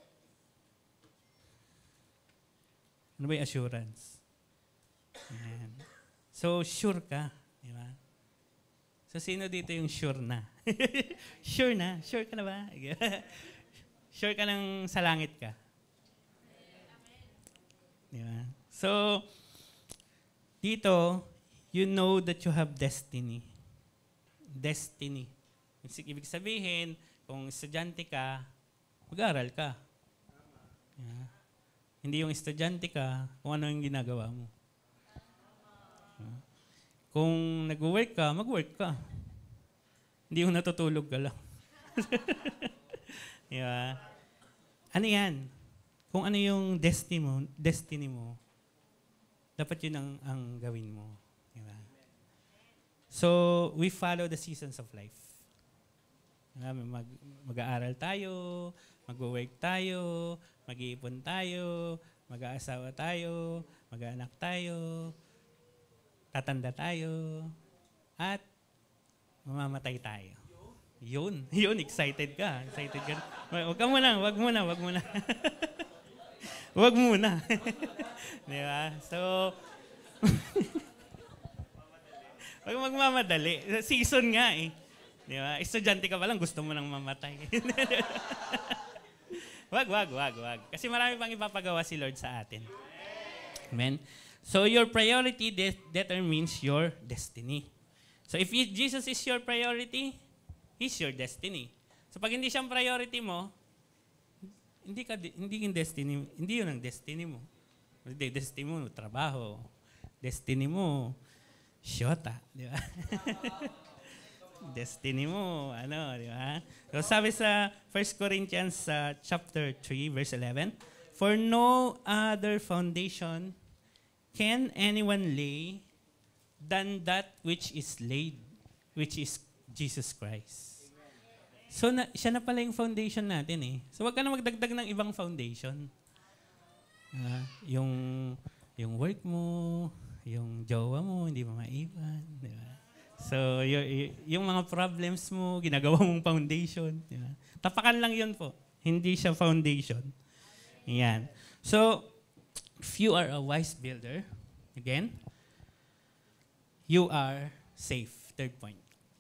[SPEAKER 3] Ano ba yung assurance? Yan. So, sure ka. Di ba? So, sino dito yung sure na? Sure na? Sure ka na ba? Sure ka nang sa langit ka? Di ba? So, dito, you know that you have destiny. Destiny. Ibig sabihin, kung estudyante ka, mag-aral ka. Yeah. Hindi yung estudyante ka, kung ano yung ginagawa mo. Yeah. Kung nag-work ka, mag-work ka. Hindi yung natutulog ka lang. Yeah. Ano yan? Kung ano yung destiny mo, dapat yun ang gawin mo. Diba? So, we follow the seasons of life. Diba? Mag-aaral tayo, mag-work tayo, mag-iipon tayo, mag-aasawa tayo, mag-aanak tayo, tatanda tayo, at mamamatay tayo. Yun, excited ka. Wag muna. Wag muna. Di ba? So, wag magmamadali. Season nga eh. Di ba? Estudyante ka pa lang, gusto mo nang mamatay. Wag. Kasi marami pang ipapagawa si Lord sa atin. Amen? So, your priority determines your destiny. So, if Jesus is your priority, He's your destiny. So, pag hindi siyang priority mo, hindi yung destiny, hindi yun ang destiny mo. Destiny mo, trabaho. Destiny mo, syota. Di ba? Destiny mo, di ba? So sabi sa 1 Corinthians chapter 3, verse 11, for no other foundation can anyone lay than that which is laid, which is Jesus Christ. So, siya na pala yung foundation natin eh. So, wag ka na magdagdag ng ibang foundation. Yung work mo, yung jowa mo, hindi mo maiwan. Di ba? So, yung mga problems mo, ginagawa mong foundation. Di ba? Tapakan lang yun po. Hindi siya foundation. Yan. So, if you are a wise builder, again, you are safe. Third point.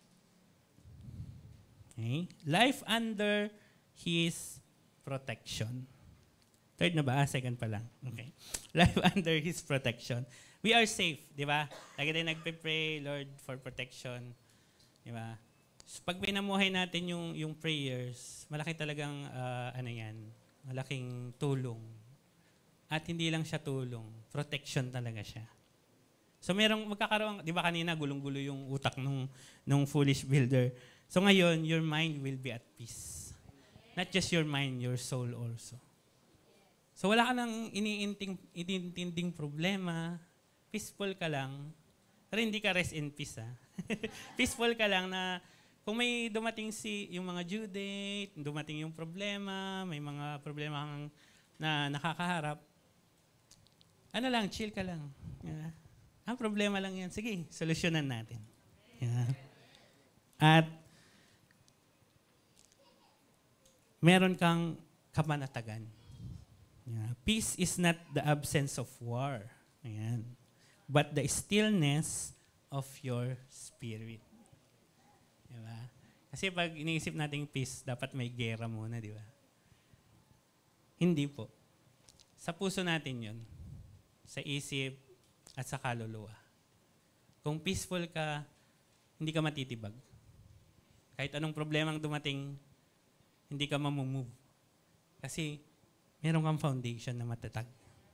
[SPEAKER 3] Okay? Life under His protection. Third na ba? Second pa lang. Okay. Life under His protection. We are safe, di ba? Lagi tayo nagpe-pray, Lord, for protection. Di ba? So, pag binamuhay natin yung prayers, malaki talagang, malaking tulong. At hindi lang siya tulong, protection talaga siya. So merong magkakaroon, di ba kanina gulong-gulo yung utak nung foolish builder. So ngayon, your mind will be at peace. Not just your mind, your soul also. So wala ka nang iniintinding problema, peaceful ka lang, pero hindi ka rest in peace. Peaceful ka lang na kung may dumating yung mga due date, dumating yung problema, may mga problema kang na nakakaharap, chill ka lang. Yeah. Ang problema lang yan. Sige, solusyonan natin. Yeah. At meron kang kapanatagan. Yeah. Peace is not the absence of war. Ayan. But the stillness of your spirit. Diba? Kasi pag iniisip natin peace, dapat may gera muna, di ba? Hindi po. Sa puso natin yun. Sa isip, at sa kaluluwa. Kung peaceful ka, hindi ka matitibag. Kahit anong problemang dumating, hindi ka mamumove. Kasi meron kang foundation na matatag.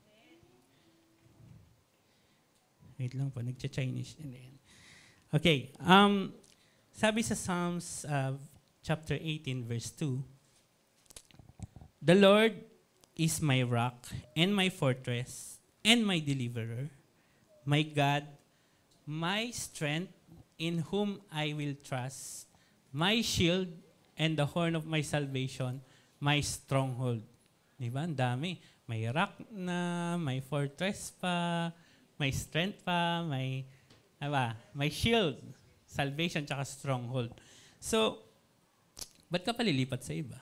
[SPEAKER 3] Wait lang po, nagcha-Chinese. Okay. Sabi sa Psalms chapter 18 verse 2, "The Lord is my rock and my fortress and my deliverer, my God, my strength, in whom I will trust, my shield and the horn of my salvation, my stronghold." Diba? Ang dami. May rock na, may fortress pa, may strength pa, may shield, salvation, tsaka stronghold. So, ba't ka palilipat sa iba?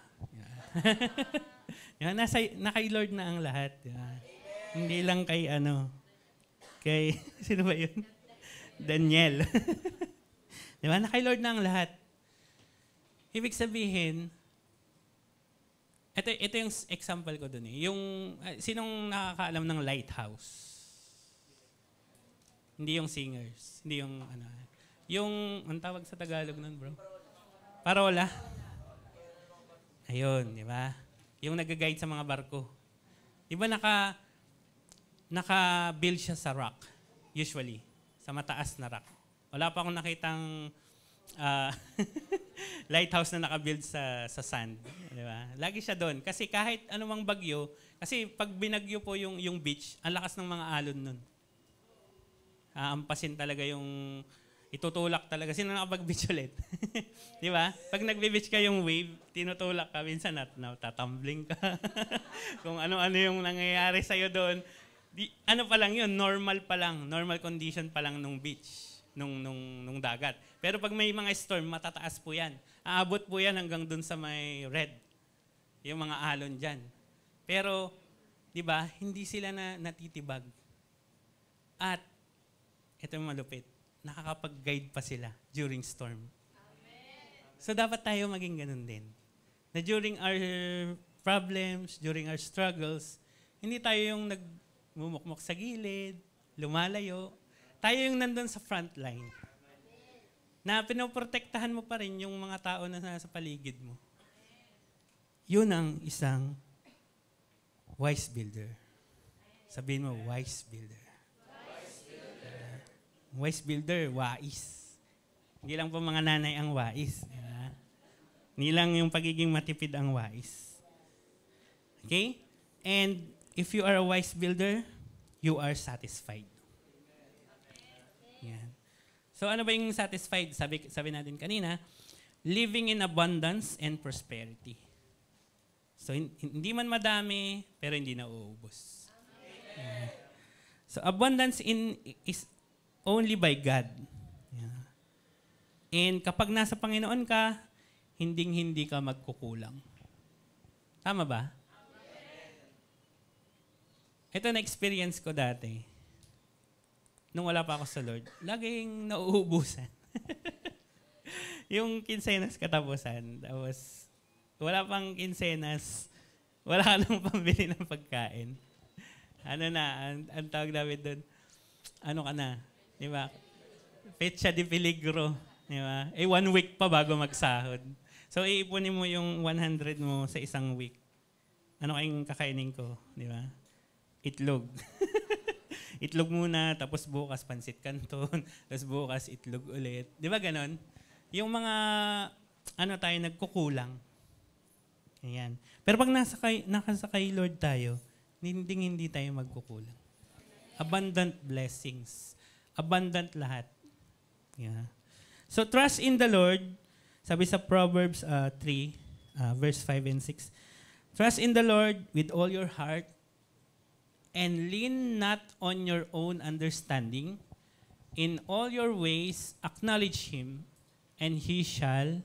[SPEAKER 3] Yeah. Kay Lord na ang lahat. Yeah. Hindi lang kay sino ba yun? Daniel. Di ba? Kay Lord na ang lahat. Ibig sabihin, ito yung example ko dun eh. Sinong nakakaalam ng lighthouse? Hindi yung singers. Hindi yung, ang tawag sa Tagalog nun, bro? Parola. Ayun, di ba? Yung nag-guide sa mga barko. Di ba naka-build siya sa rock, usually, sa mataas na rock. Wala pa akong nakitang lighthouse na naka-build sa sand. Di ba? Lagi siya doon. Kasi kahit anumang bagyo, kasi pag binagyo po yung beach, ang lakas ng mga alon nun. Ampasin talaga itutulak talaga. Sino nakapag-beach ulit? Di ba? Pag nagbe-beach ka yung wave, tinutulak ka. Minsan tatumbling ka. Kung ano-ano yung nangyayari sa'yo doon. Pa lang yun, normal condition pa lang nung beach, nung dagat. Pero pag may mga storm, matataas po yan. Aabot po yan hanggang dun sa may red. Yung mga alon dyan. Pero, di ba, hindi sila natitibag. At, ito yung malupit, nakakapag-guide pa sila during storm. Amen. So, dapat tayo maging ganun din. Na during our problems, during our struggles, hindi tayo yung nagmumukmok sa gilid, lumalayo. Tayo yung nandun sa front line. Na pinoprotektahan mo pa rin yung mga tao na nasa paligid mo. Yun ang isang wise builder. Sabihin mo, wise builder. Wise builder, wais. Hindi lang po mga nanay ang wais. Hindi lang yung pagiging matipid ang wais. Okay? And if you are a wise builder, you are satisfied. Yan. So ano ba yung satisfied? Sabi natin kanina, living in abundance and prosperity. So hindi man madami, pero hindi na uubos. So abundance is only by God. Yeah. And kapag nasa Panginoon ka, hinding-hindi ka magkukulang. Tama ba? Ito na-experience ko dati. Nung wala pa ako sa Lord, laging nauubusan. Yung kinsenas katapusan, tapos wala pang kinsenas, wala ka nang pambili ng pagkain. Ano na, ang tawag namin doon, ano ka na, di ba? Petsa de peligro, di ba? 1 week pa bago magsahod. So, iipunin mo yung 100 mo sa isang week. Ano kayong kakainin ko, di ba? Itlog. Itlog muna, tapos bukas pansit canton, tapos bukas itlog ulit. Di ba ganon? Yung mga, tayo nagkukulang. Ayan. Pero pag nakasakay Lord tayo, hindi tayo magkukulang. Abundant blessings. Abundant lahat. Yeah. So trust in the Lord, sabi sa Proverbs 3, verse 5 and 6, trust in the Lord with all your heart, and lean not on your own understanding. In all your ways, acknowledge Him, and He shall,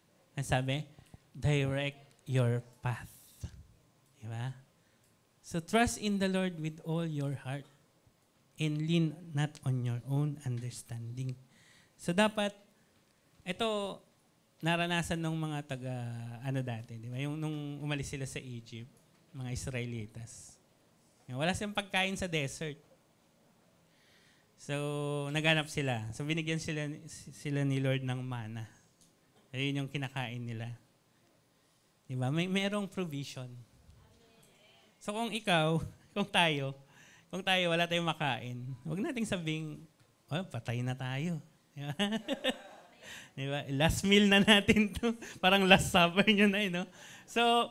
[SPEAKER 3] direct your path. Diba? So trust in the Lord with all your heart, and lean not on your own understanding. So dapat, ito, naranasan ng mga dati, di ba? Yung nung umalis sila sa Egypt, mga Israelitas. Wala silang pagkain sa desert. So, naghanap sila. So, binigyan sila ni Lord ng mana. Ayun yung kinakain nila. Diba? Merong provision. So, kung tayo, wala tayong makain, huwag nating sabing, patay na tayo. Diba? Diba? Last meal na natin to. Parang last supper nyo na, no? So,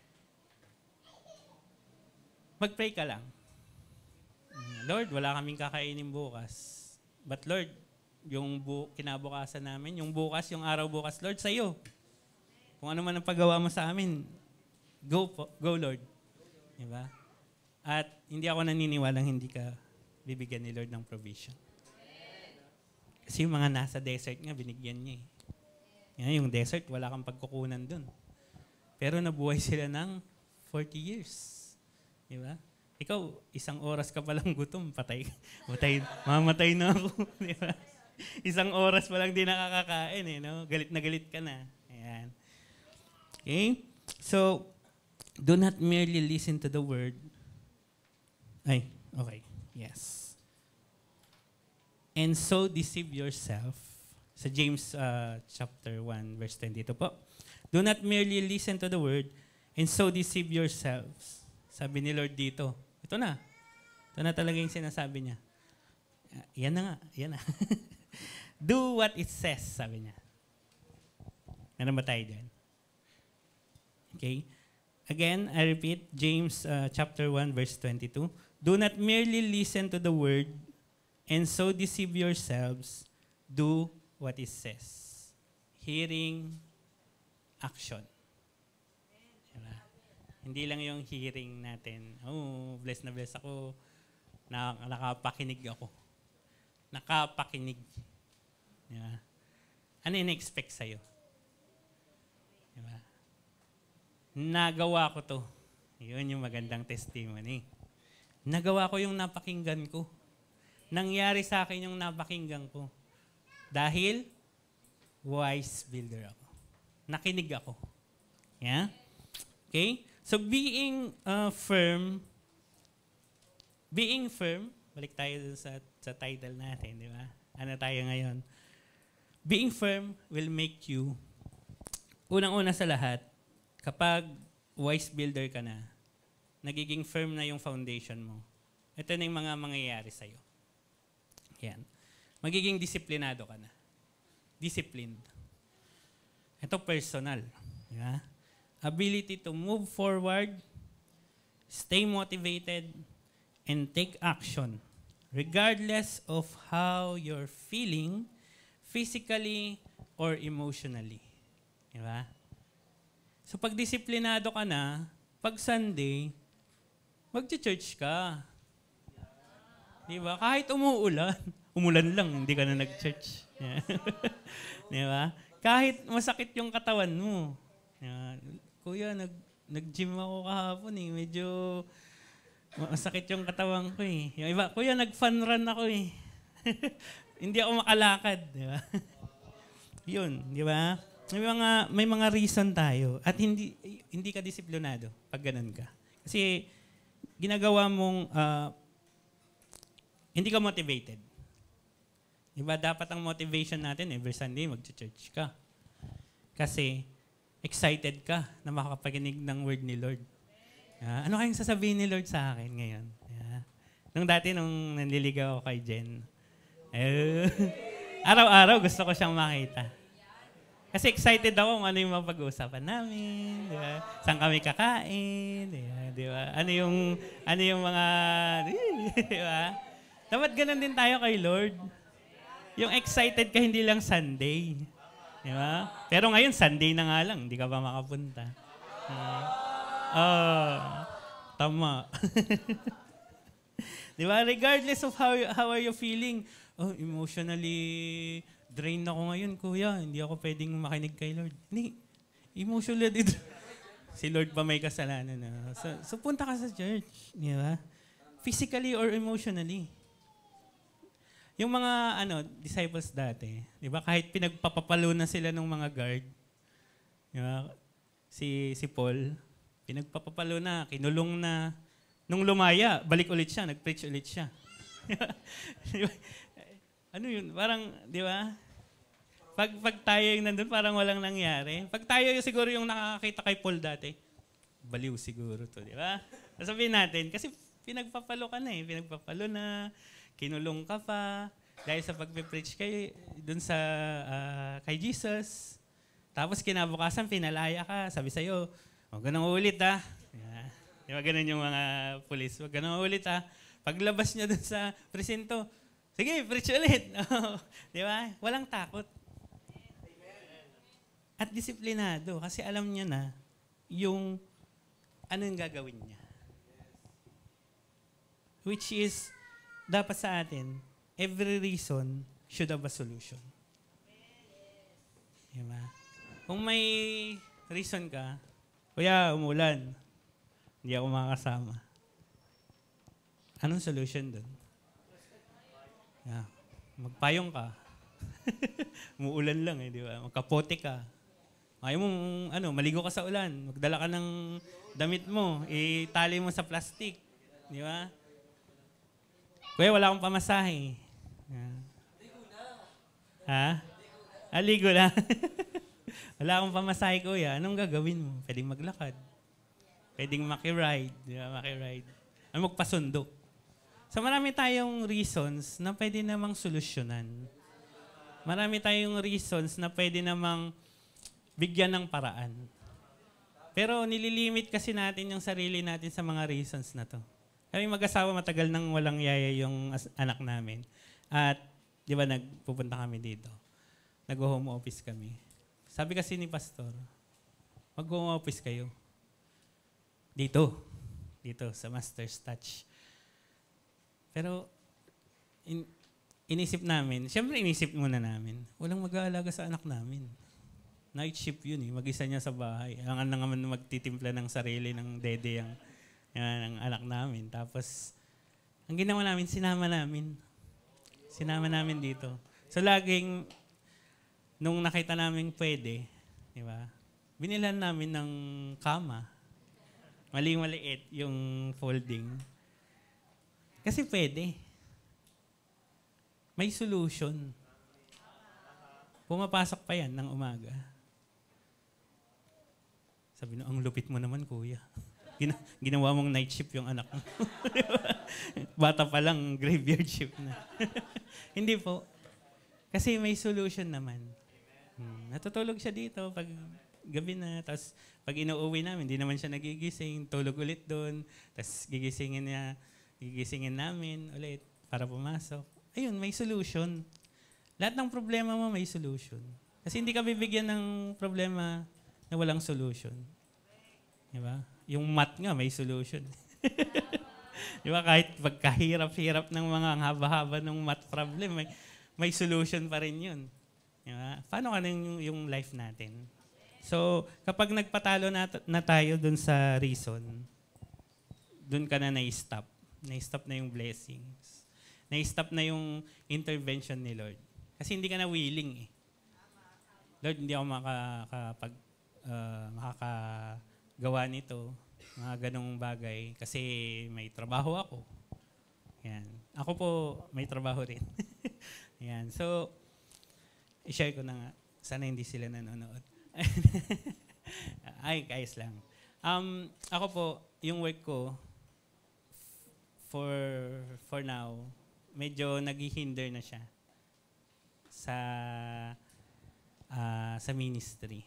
[SPEAKER 3] mag-pray ka lang. Lord, wala kaming kakainin bukas. But Lord, yung kinabukasan namin, yung araw bukas, Lord, sa'yo. Kung ano man ang paggawa mo sa amin, go Lord. Diba? At hindi ako naniniwalang hindi ka bibigyan ni Lord ng provision. Kasi yung mga nasa desert nga, binigyan niya eh. Yan, yung desert, wala kang pagkukunan dun. Pero nabuhay sila ng 40 years. Diba? Ikaw, 1 oras ka palang gutom, mamatay na ako. Diba? 1 oras pa lang di nakakakain eh, no? Galit na galit ka na. Ayan. Okay? So, do not merely listen to the word. Okay. Yes. And so deceive yourself. Sa James chapter 1, verse 22 po. Do not merely listen to the word and so deceive yourselves. Sabi ni Lord dito, ito na talaga yung sinasabi niya. Yan na. Do what it says, sabi niya. Ano ba tayo dyan? Okay. Again, I repeat, James chapter 1, verse 22. Do not merely listen to the word and so deceive yourselves. Do what it says. Hearing, action. Hindi lang yung hearing natin, blessed na blessed ako, nakapakinig ako. Nakapakinig. Diba? Ano yung na-expect sa'yo? Diba? Nagawa ko to. Yun yung magandang testimony. Nagawa ko yung napakinggan ko. Nangyari sa akin yung napakinggan ko. Dahil, wise builder ako. Nakinig ako. Yeah? Okay? So being firm, balik tayo sa title natin, di ba? Ano tayo ngayon? Being firm will make you, unang-una sa lahat, kapag wise builder ka na, nagiging firm na yung foundation mo, ito na yung mga mangyayari sa'yo. Yan. Magiging disiplinado ka na. Disciplined. Ito personal. Di ba? Ability to move forward, stay motivated, and take action, regardless of how you're feeling, physically or emotionally. Diba? So pag disiplinado ka na, pag Sunday, magche-church ka. Diba? Kahit umulan lang, hindi ka na nag-church. Diba? Kahit masakit yung katawan mo. Kuya, nag-gym ako kahapon eh. Medyo Masakit yung katawan ko eh. Yung iba, kuya, nag-fun run ako eh. Hindi ako makalakad, di ba? Yun, di ba? May mga reason tayo at hindi ka disiplinado pag ganun ka. Kasi ginagawa mong hindi ka motivated. Diba? Dapat ang motivation natin every Sunday mag-church ka. Kasi excited ka na makakapaginig ng word ni Lord. Ano kayong sasabihin ni Lord sa akin ngayon? Nung dati, nung nanliligaw ako kay Jen, araw-araw gusto ko siyang makita. Kasi excited ako kung ano yung mapag-uusapan namin, di ba? Saan kami kakain, di ba? Ano yung mga, di ba? Dapat ganun din tayo kay Lord. Yung excited ka, hindi lang Sunday. Di ba? Pero ngayon, Sunday na nga lang, hindi ka pa makapunta. Tama. Di ba? Regardless of how are you feeling, emotionally drained ako ngayon, kuya. Hindi ako pwedeng makinig kay Lord. Hindi. Emotionally si Lord pa may kasalanan na. So punta ka sa church. Di ba? Physically or emotionally. Yung mga disciples dati, di ba? Kahit pinagpapapalo na sila ng mga guard, di ba? Si Paul, pinagpapapalo na, kinulong na. Nung lumaya, balik ulit siya, nag-preach ulit siya. Ano yun? Parang, di ba? Pag tayo yung nandun, parang walang nangyari. Pag tayo siguro yung nakakakita kay Paul dati, baliw siguro to, di ba? Sabihin natin, kasi pinagpapalo ka na eh. Pinagpapalo na, kinulong ka pa, dahil sa pagpe-preach dun sa, kay Jesus. Tapos kinabukasan, pinalaya ka. Sabi sa'yo, huwag ka nang ulit ha. Di ba ganun yung mga pulis? Huwag ka nang ulit ha. Paglabas niya dun sa presinto, sige, preach ulit. Di ba? Walang takot. At disiplinado kasi alam niya na yung ano yung gagawin niya. Which is, dapat sa atin, every reason should have a solution. Di ba? Kung may reason ka, kuya, umulan, hindi ako makakasama. Anong solution doon? Magpayong ka. Umuulan lang eh, di ba? Magkapote ka. Ayaw mo, maligo ka sa ulan. Magdala ka ng damit mo. Itali mo sa plastic. Di ba? Kuya, wala akong pamasahe. Ha? Aligo na. Wala akong pamasahe, kuya. Anong gagawin mo? Pwedeng maglakad. Pwedeng makiride. Di ba? Makiride. Magpasundo. So marami tayong reasons na pwede namang solusyonan. Marami tayong reasons na pwede namang bigyan ng paraan. Pero nililimit kasi natin yung sarili natin sa mga reasons na to. Kami mag-asawa matagal nang walang yaya yung anak namin. At di ba nagpupunta kami dito. Nag-home office kami. Sabi kasi ni Pastor, mag-home office kayo. Dito sa Master's Touch. Pero inisip namin, siyempre inisip muna namin, walang mag-aalaga sa anak namin. Night shift yun eh, mag-isa niya sa bahay. Ang naman magtitimpla ng sarili ng dede ang anak namin. Tapos, ang ginawa namin, sinama namin dito. So laging, nung nakita namin pwede, di ba, binilan namin ng kama. Maliit yung folding. Kasi pwede. May solution. Pumapasok pa yan ng umaga. Sabi na, ang lupit mo naman, kuya. Ginawa mong night shift yung anak mo. Bata pa lang, graveyard shift na. Hindi po. Kasi may solution naman. Natutulog siya dito pag gabi na. Tapos pag inuuwi namin, hindi naman siya nagigising. Tulog ulit doon. Tapos gigisingin namin ulit para pumasok. Ayun, may solution. Lahat ng problema mo may solution. Kasi hindi ka bibigyan ng problema na walang solution. Diba? Yung math nga may solution. Diba? Kahit pagkahirap-hirap ng mga haba-haba ng math problem, may solution pa rin yun. Diba? Paano ka yung life natin? So, kapag nagpatalo na tayo dun sa reason, doon ka na na-stop. Na-stop na yung blessings. Na-stop na yung intervention ni Lord. Kasi hindi ka na willing eh. Lord, hindi ako makakagawa nito. Mga ganong bagay. Kasi may trabaho ako. Yan. Ako po, may trabaho rin. Yan. So, i-share ko na nga. Sana hindi sila nanonood. Ay, guys lang. Ako po, yung work ko, for now, medyo naghihinder na siya sa ministry.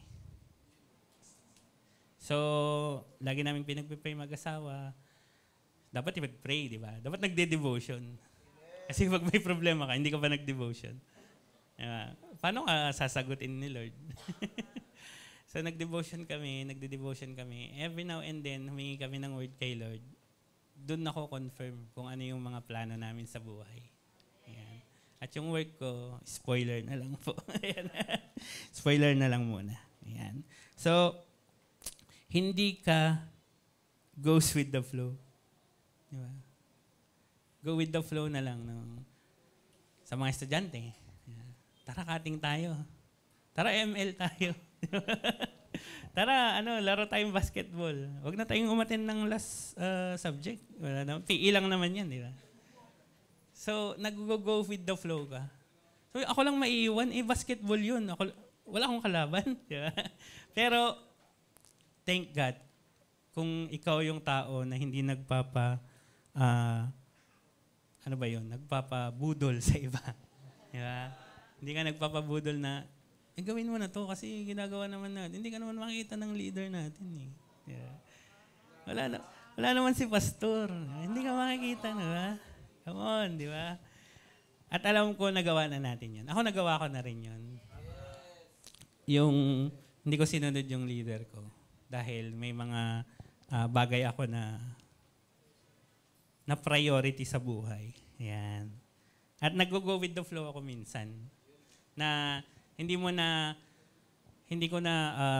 [SPEAKER 3] So, lagi namin pinagpipray mag-asawa. Dapat ipag-pray, di ba? Dapat nagde-devotion. Kasi pag may problema ka, hindi ka pa nag-devotion. Paano ka sasagutin ni Lord? So, nagde-devotion kami. Every now and then, humingi kami ng word kay Lord. Doon ako confirm kung ano yung mga plano namin sa buhay. Ayan. At yung work ko, spoiler na lang po. Spoiler na lang muna. Ayan. So, hindi ka goes with the flow. Diba? Go with the flow na lang. No? Sa mga estudyante. Ayan. Tara, cutting tayo. Tara, ML tayo. Tara, laro tayong basketball. Huwag na tayong umattend ng last subject. Wala na. PE lang naman yan, di ba? So, nag-go with the flow ka. So, ako lang maiiwan, basketball yun. Wala akong kalaban. Di ba? Pero, thank God, kung ikaw yung tao na hindi nagpapabudol sa iba. Di ba? Hindi ka nagpapabudol na, gawin mo na to kasi ginagawa naman natin. Hindi ka naman makikita ng leader natin eh. Yeah. Wala naman si pastor. Hindi ka makikita, di ba? Come on, di ba? At alam ko, nagawa na natin yun. Ako nagawa ko na rin yun. Yung, hindi ko sinunod yung leader ko. Dahil may mga bagay ako na priority sa buhay. Yan. At nag-go with the flow ako minsan. Na hindi ko na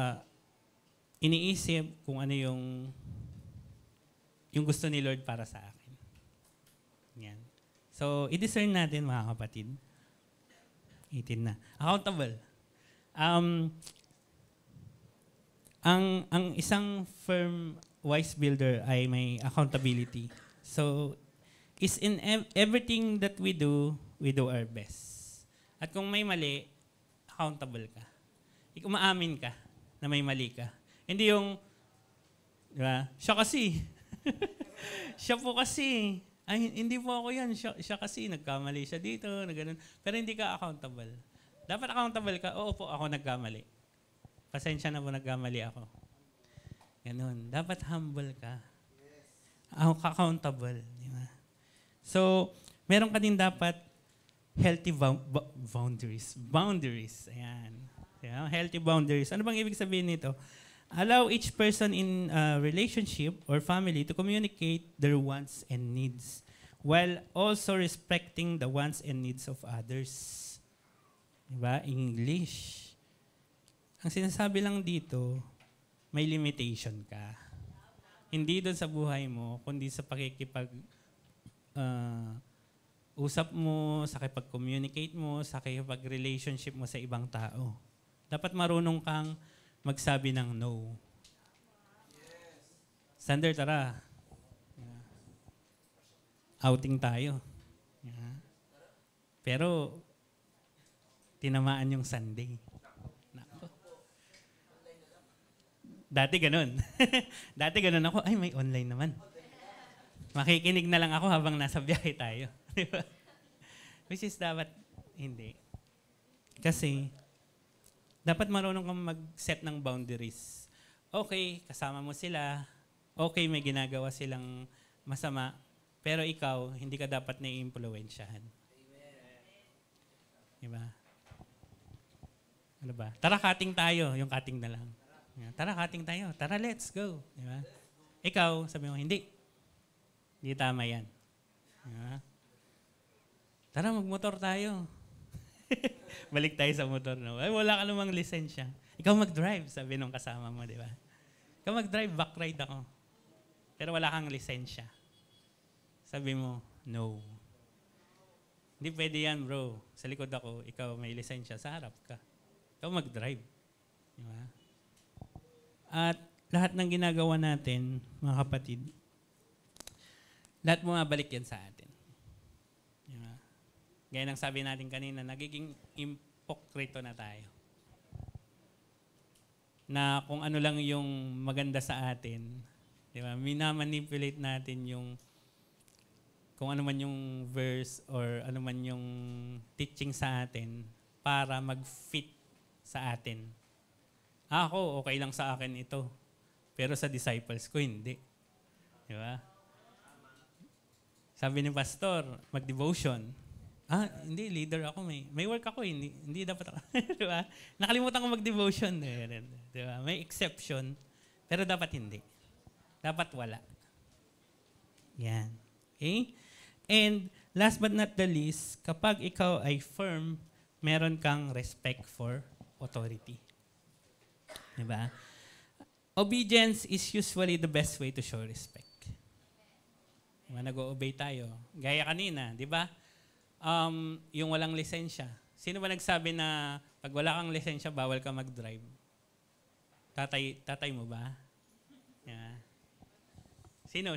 [SPEAKER 3] iniisip kung ano yung gusto ni Lord para sa akin. Yan. So, i-discern natin mga kapatid. 18 na. Accountable. Ang isang firm wise builder ay may accountability. So, is in everything that we do our best. At kung may mali, accountable ka. Umaamin ka na may mali ka. Hindi yung, di ba? Siya kasi. Siya po kasi. Ay, hindi po ako yan. Siya kasi. Nagkamali siya dito. Na ganun. Pero hindi ka accountable. Dapat accountable ka. Oo po, ako nagkamali. Pasensya na po, nagkamali ako. Ganun. Dapat humble ka. Accountable. Di ba? So, meron ka din dapat healthy boundaries. Boundaries. Ayan. Yeah, healthy boundaries. Ano bang ibig sabihin nito? Allow each person in a relationship or family to communicate their wants and needs while also respecting the wants and needs of others. Diba? English. Ang sinasabi lang dito, may limitation ka. Hindi doon sa buhay mo, kundi sa usap mo, sa kipag-communicate mo, sa kipag-relationship mo sa ibang tao. Dapat marunong kang magsabi ng no. Sander, tara. Outing tayo. Pero, tinamaan yung Sunday. Nako. Dati ganun. Dati ganun ako, ay may online naman. Makikinig na lang ako habang nasa biyahe tayo. Which is dapat hindi. Kasi, dapat marunong kang mag-set ng boundaries. Okay, kasama mo sila. Okay, may ginagawa silang masama. Pero ikaw, hindi ka dapat nai-impluwensyahan. Diba? Ano ba? Tara, cutting tayo. Yung cutting na lang. Tara, cutting tayo. Tara, let's go. Diba? Ikaw, sabi mo, hindi. Hindi tama yan. Diba? Tara, magmotor tayo. Balik tayo sa motor. No? Ay, wala ka namang lisensya. Ikaw mag-drive, sabi nung kasama mo, di ba? Ikaw mag-drive, back ride ako. pero wala kang lisensya. Sabi mo, no. Hindi pwede yan, bro. Sa likod ako, ikaw may lisensya, sa harap ka. Ikaw mag-drive. Diba? At lahat ng ginagawa natin, mga kapatid, lahat bumabalik yan sa atin. Diba? Gaya ng sabi natin kanina, nagiging impokrito na tayo. Na kung ano lang yung maganda sa atin, diba? Minamanipulate natin yung kung ano man yung verse or ano man yung teaching sa atin para mag-fit sa atin. Ako, okay lang sa akin ito. Pero sa disciples ko, hindi. Di ba? Sabi ni pastor, mag-devotion. Hindi, leader ako. May work ako. Hindi dapat ako. Di ba? Nakalimutan ko mag-devotion. Di ba? May exception. Pero dapat hindi. Dapat wala. Yan. Okay? And last but not the least, kapag ikaw ay firm, meron kang respect for authority. Diba? Obedience is usually the best way to show respect. Diba? Nag-o-obey tayo. Gaya kanina, di ba? Yung walang lisensya. Sino ba nagsabi na pag wala kang lisensya, bawal ka mag-drive? Tatay mo ba? Yeah. Sino?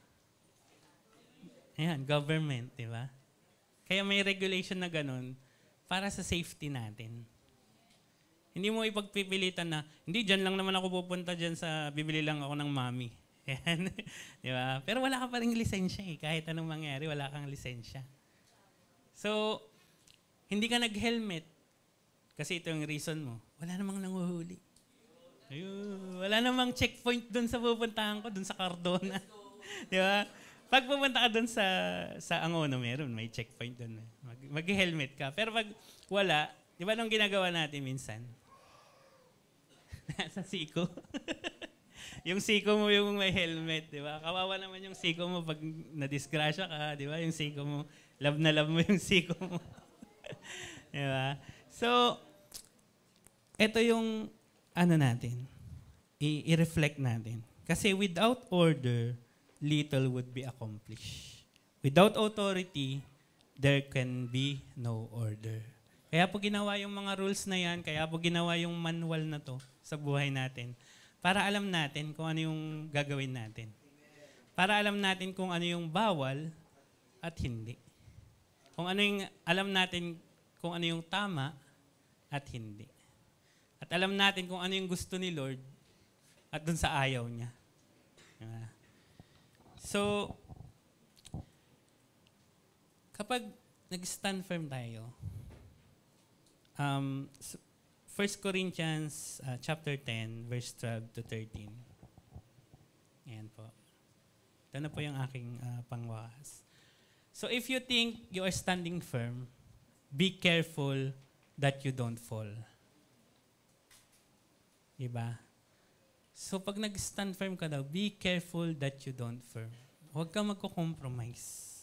[SPEAKER 3] Ayan, government, di ba? Kaya may regulation na ganun para sa safety natin. Hindi mo ipagpipilitan na, hindi, dyan lang naman ako pupunta dyan sa bibili lang ako ng mami. Ayan. Di ba? Pero wala ka pa rin lisensya eh. Kahit anong mangyari, wala kang lisensya. So, hindi ka nag-helmet. Kasi ito yung reason mo. Wala namang nanguhuli. Ayun. Wala namang checkpoint dun sa pupuntahan ko, dun sa Cardona. Di ba? Pag pumunta ka dun sa Angono, meron, may checkpoint dun. Mag-helmet ka. Pero pag wala, di ba nung ginagawa natin minsan? Sa siko. Yung siko mo yung may helmet, di ba? Kawawa naman yung siko mo pag nadisgrasya ka, di ba? Yung siko mo, love na love mo yung siko mo. Di ba? So, ito yung natin, i-reflect natin. Kasi without order, little would be accomplished. Without authority, there can be no order. Kaya po ginawa yung mga rules na yan, kaya po ginawa yung manual na to sa buhay natin, para alam natin kung ano yung gagawin natin. Para alam natin kung ano yung bawal at hindi. Alam natin kung ano yung tama at hindi. At alam natin kung ano yung gusto ni Lord at dun sa ayaw niya. So, kapag nag-stand firm tayo, 1 Corinthians chapter 10, verse 12 to 13. Ayan po. Ito na po yung aking pangwakas. So, if you think you are standing firm, be careful that you don't fall. Diba? So, pag nag-stand firm ka daw, be careful that you don't firm. Huwag kang magko-compromise.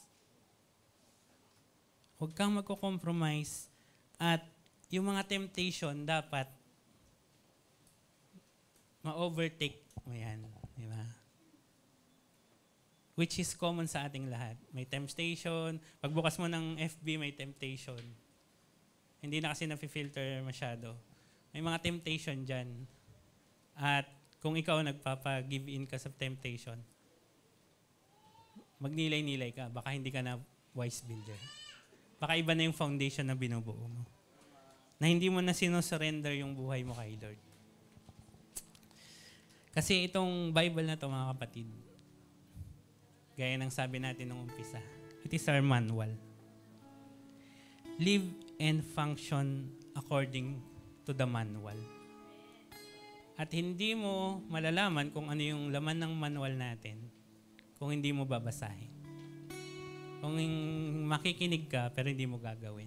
[SPEAKER 3] Huwag kang magko-compromise at yung mga temptation dapat ma-overtake mo yan. Di ba? Which is common sa ating lahat. May temptation. Pagbukas mo ng FB, may temptation. Hindi na kasi na-filter masyado. May mga temptation dyan. At kung ikaw nagpapa-give in ka sa temptation, magnilay-nilay ka. Baka hindi ka na wise builder. Baka iba na yung foundation na binubuo mo. Na hindi mo na sinosurrender yung buhay mo kay Lord. Kasi itong Bible na to, mga kapatid, gaya ng sabi natin nung umpisa, it is our manual. Live and function according to the manual. At hindi mo malalaman kung ano yung laman ng manual natin kung hindi mo babasahin. Kung makikinig ka pero hindi mo gagawin.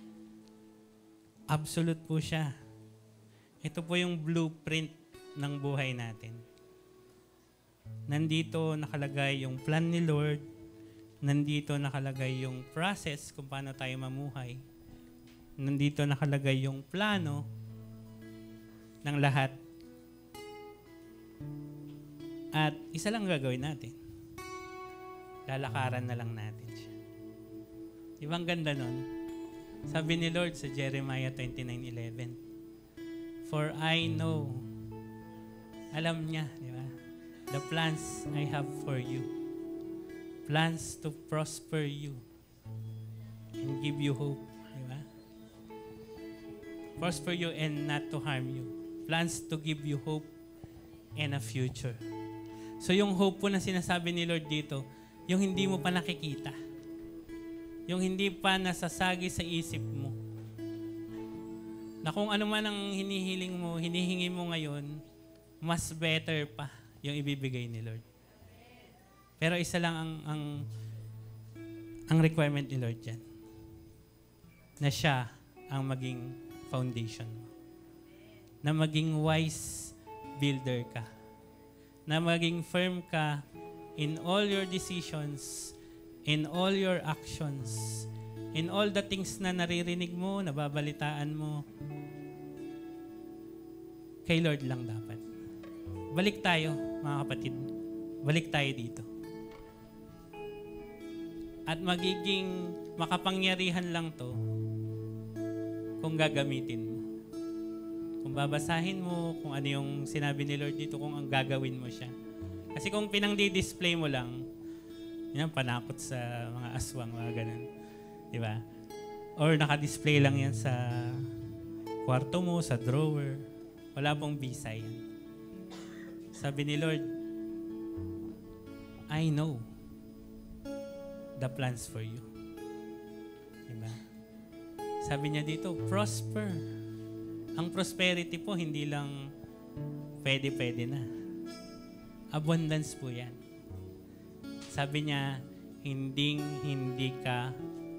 [SPEAKER 3] Absolute po siya. Ito po yung blueprint ng buhay natin. Nandito nakalagay yung plan ni Lord. Nandito nakalagay yung process kung paano tayo mamuhay. Nandito nakalagay yung plano ng lahat. At isa lang gagawin natin. Lalakaran na lang natin siya. Di ba ang ganda nun? Sabi ni Lord sa Jeremiah 29:11, "For I know," alam niya, di ba? "The plans I have for you, plans to prosper you and give you hope." Di ba? Prosper you and not to harm you. Plans to give you hope and a future. So yung hope po na sinasabi ni Lord dito, yung hindi mo pa nakikita. Yung hindi pa nasasagi sa isip mo. Na kung ano man ang hinihiling mo, hinihingi mo ngayon, mas better pa yung ibibigay ni Lord. Pero isa lang ang requirement ni Lord dyan. Na siya ang maging foundation mo. Na maging wise builder ka. Na maging firm ka in all your decisions, in all your actions, in all the things na naririnig mo, nababalitaan mo. Kay Lord lang dapat. Balik tayo, mga kapatid. Balik tayo dito. At magiging makapangyarihan lang to kung gagamitin mo. Kung babasahin mo kung ano yung sinabi ni Lord dito, kung ang gagawin mo siya. Kasi kung pinang-display mo lang, yan, panakot sa mga aswang, mga ganun. Di ba? Or naka-display lang yan sa kwarto mo, sa drawer. Wala pong bisa yan. Sabi ni Lord, I know the plans for you. Di ba? Sabi niya dito, prosper. Ang prosperity po, hindi lang pwede na. Abundance po yan. Sabi niya, hindi ka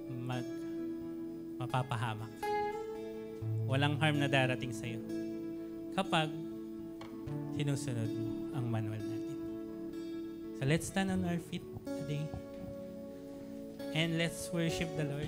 [SPEAKER 3] mapapahamak. Walang harm na darating sa'yo kapag sinusunod mo ang manual natin. So let's stand on our feet today and let's worship the Lord.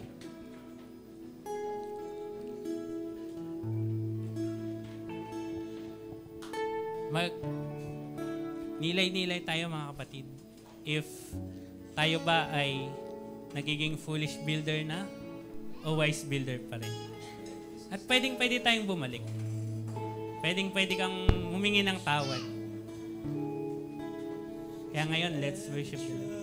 [SPEAKER 3] Nilay-nilay tayo, mga kapatid. If tayo ba ay nagiging foolish builder na o wise builder pa rin. At pwedeng-pwede tayong bumalik. Pwedeng-pwede kang humingi ng tawad. Kaya ngayon, let's worship the Lord.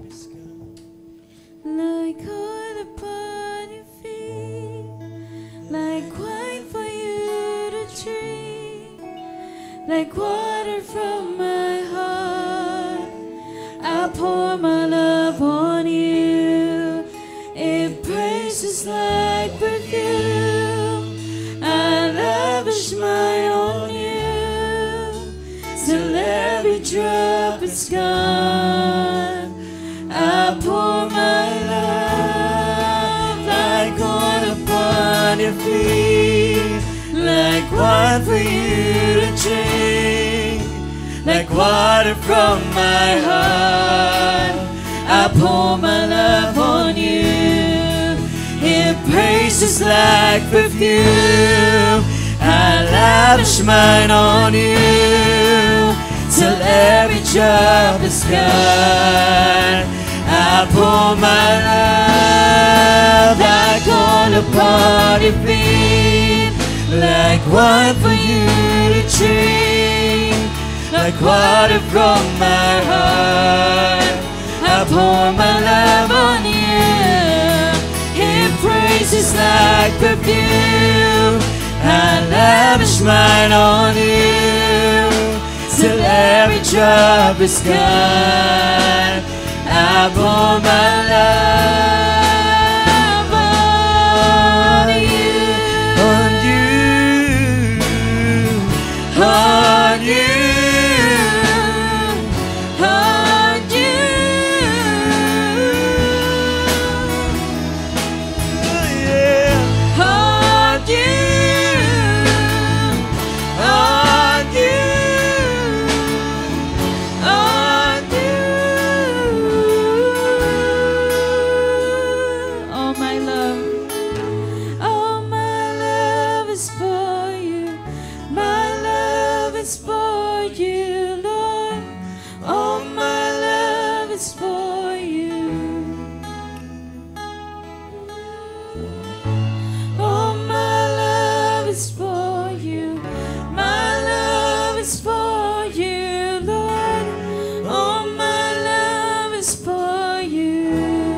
[SPEAKER 1] Like oil upon your feet, like wine for you to drink, like water from my heart, I pour my love on you. It praises like perfume, I lavish mine on you, till every drop is gone. I pour my love like oil upon your feet, like wine for you to drink, like water from my heart. I pour my love on you. It praises like perfume, I lavish mine on you, till every drop is gone. I pour my love like oil upon your feet, like wine for you to drink, like water from my heart. I pour my love on you. It praises like perfume, I lavish mine on you, till every drop is gone. I pour my love on you, on you, on you, on you. Oh, yeah. On you, on you. Oh, my love is for you. My love is for you, Lord. Oh, my love is for you.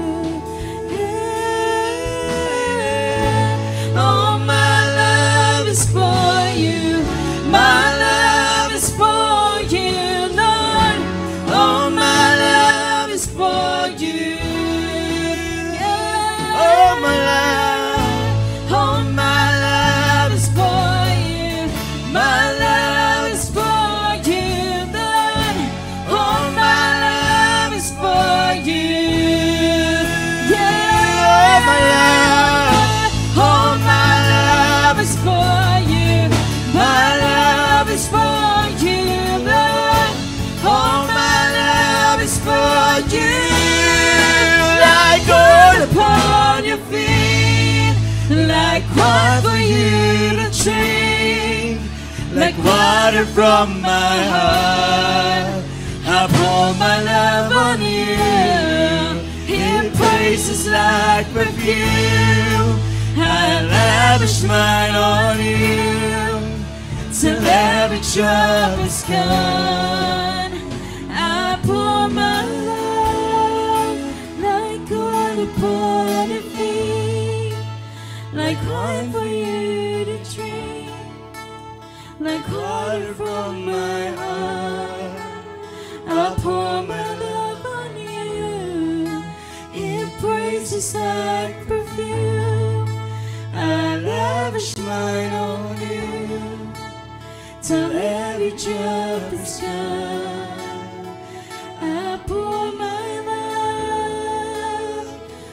[SPEAKER 1] Yeah. Oh, my love is for you. My love is for you, Lord. Oh, my love is for you. Yeah.
[SPEAKER 2] Oh, my love.
[SPEAKER 1] Oh, my love is for you. My love is for you, Lord. Oh, my love is for you. Yeah.
[SPEAKER 2] Oh, my love.
[SPEAKER 1] Oh, my love is for you. My love is for you, Lord. Oh, my love is for you. Like oil upon your feet, like wine for you to drink,
[SPEAKER 2] Like water from my heart, I pour my love on you. In praises like perfume, I lavish mine on you. Till every drop is gone,
[SPEAKER 1] I pour my love like oil upon your feet, like wine for you to drink, like water from my heart. I pour my love on you. It praises like perfume. I lavish mine on you. Till every drop is gone, I pour my love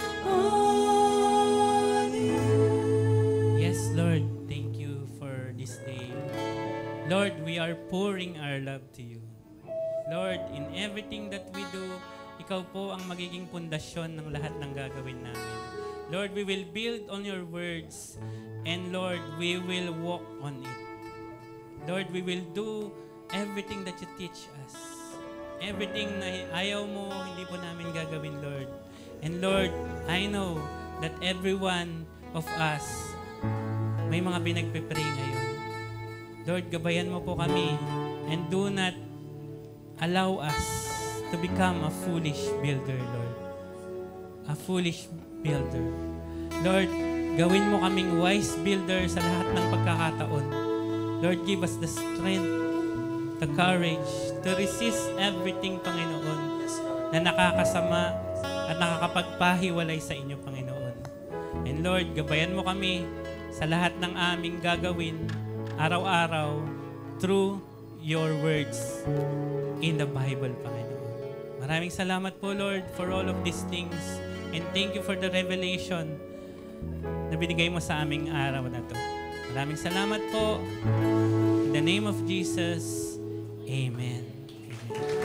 [SPEAKER 1] on you.
[SPEAKER 3] Yes, Lord, thank you for this day. Lord, we are pouring our love to you. Lord, in everything that we do, ikaw po ang magiging pundasyon ng lahat ng gagawin namin. Lord, we will build on your words, and Lord, we will walk on it. Lord, we will do everything that you teach us. Everything na ayaw mo, hindi po namin gagawin, Lord. And Lord, I know that every one of us may mga pinagpipray ngayon. Lord, gabayan mo po kami and do not allow us to become a foolish builder, Lord. A foolish builder. Lord, gawin mo kaming wise builder sa lahat ng pagkakataon. Lord, give us the strength, the courage to resist everything, Panginoon, na nakakasama at nakakapagpahiwalay sa inyo, Panginoon. And Lord, gabayan mo kami sa lahat ng aming gagawin araw-araw through your words in the Bible, Panginoon. Maraming salamat po, Lord, for all of these things. And thank you for the revelation na binigay mo sa aming araw na to. Maraming salamat po. In the name of Jesus, Amen. Amen.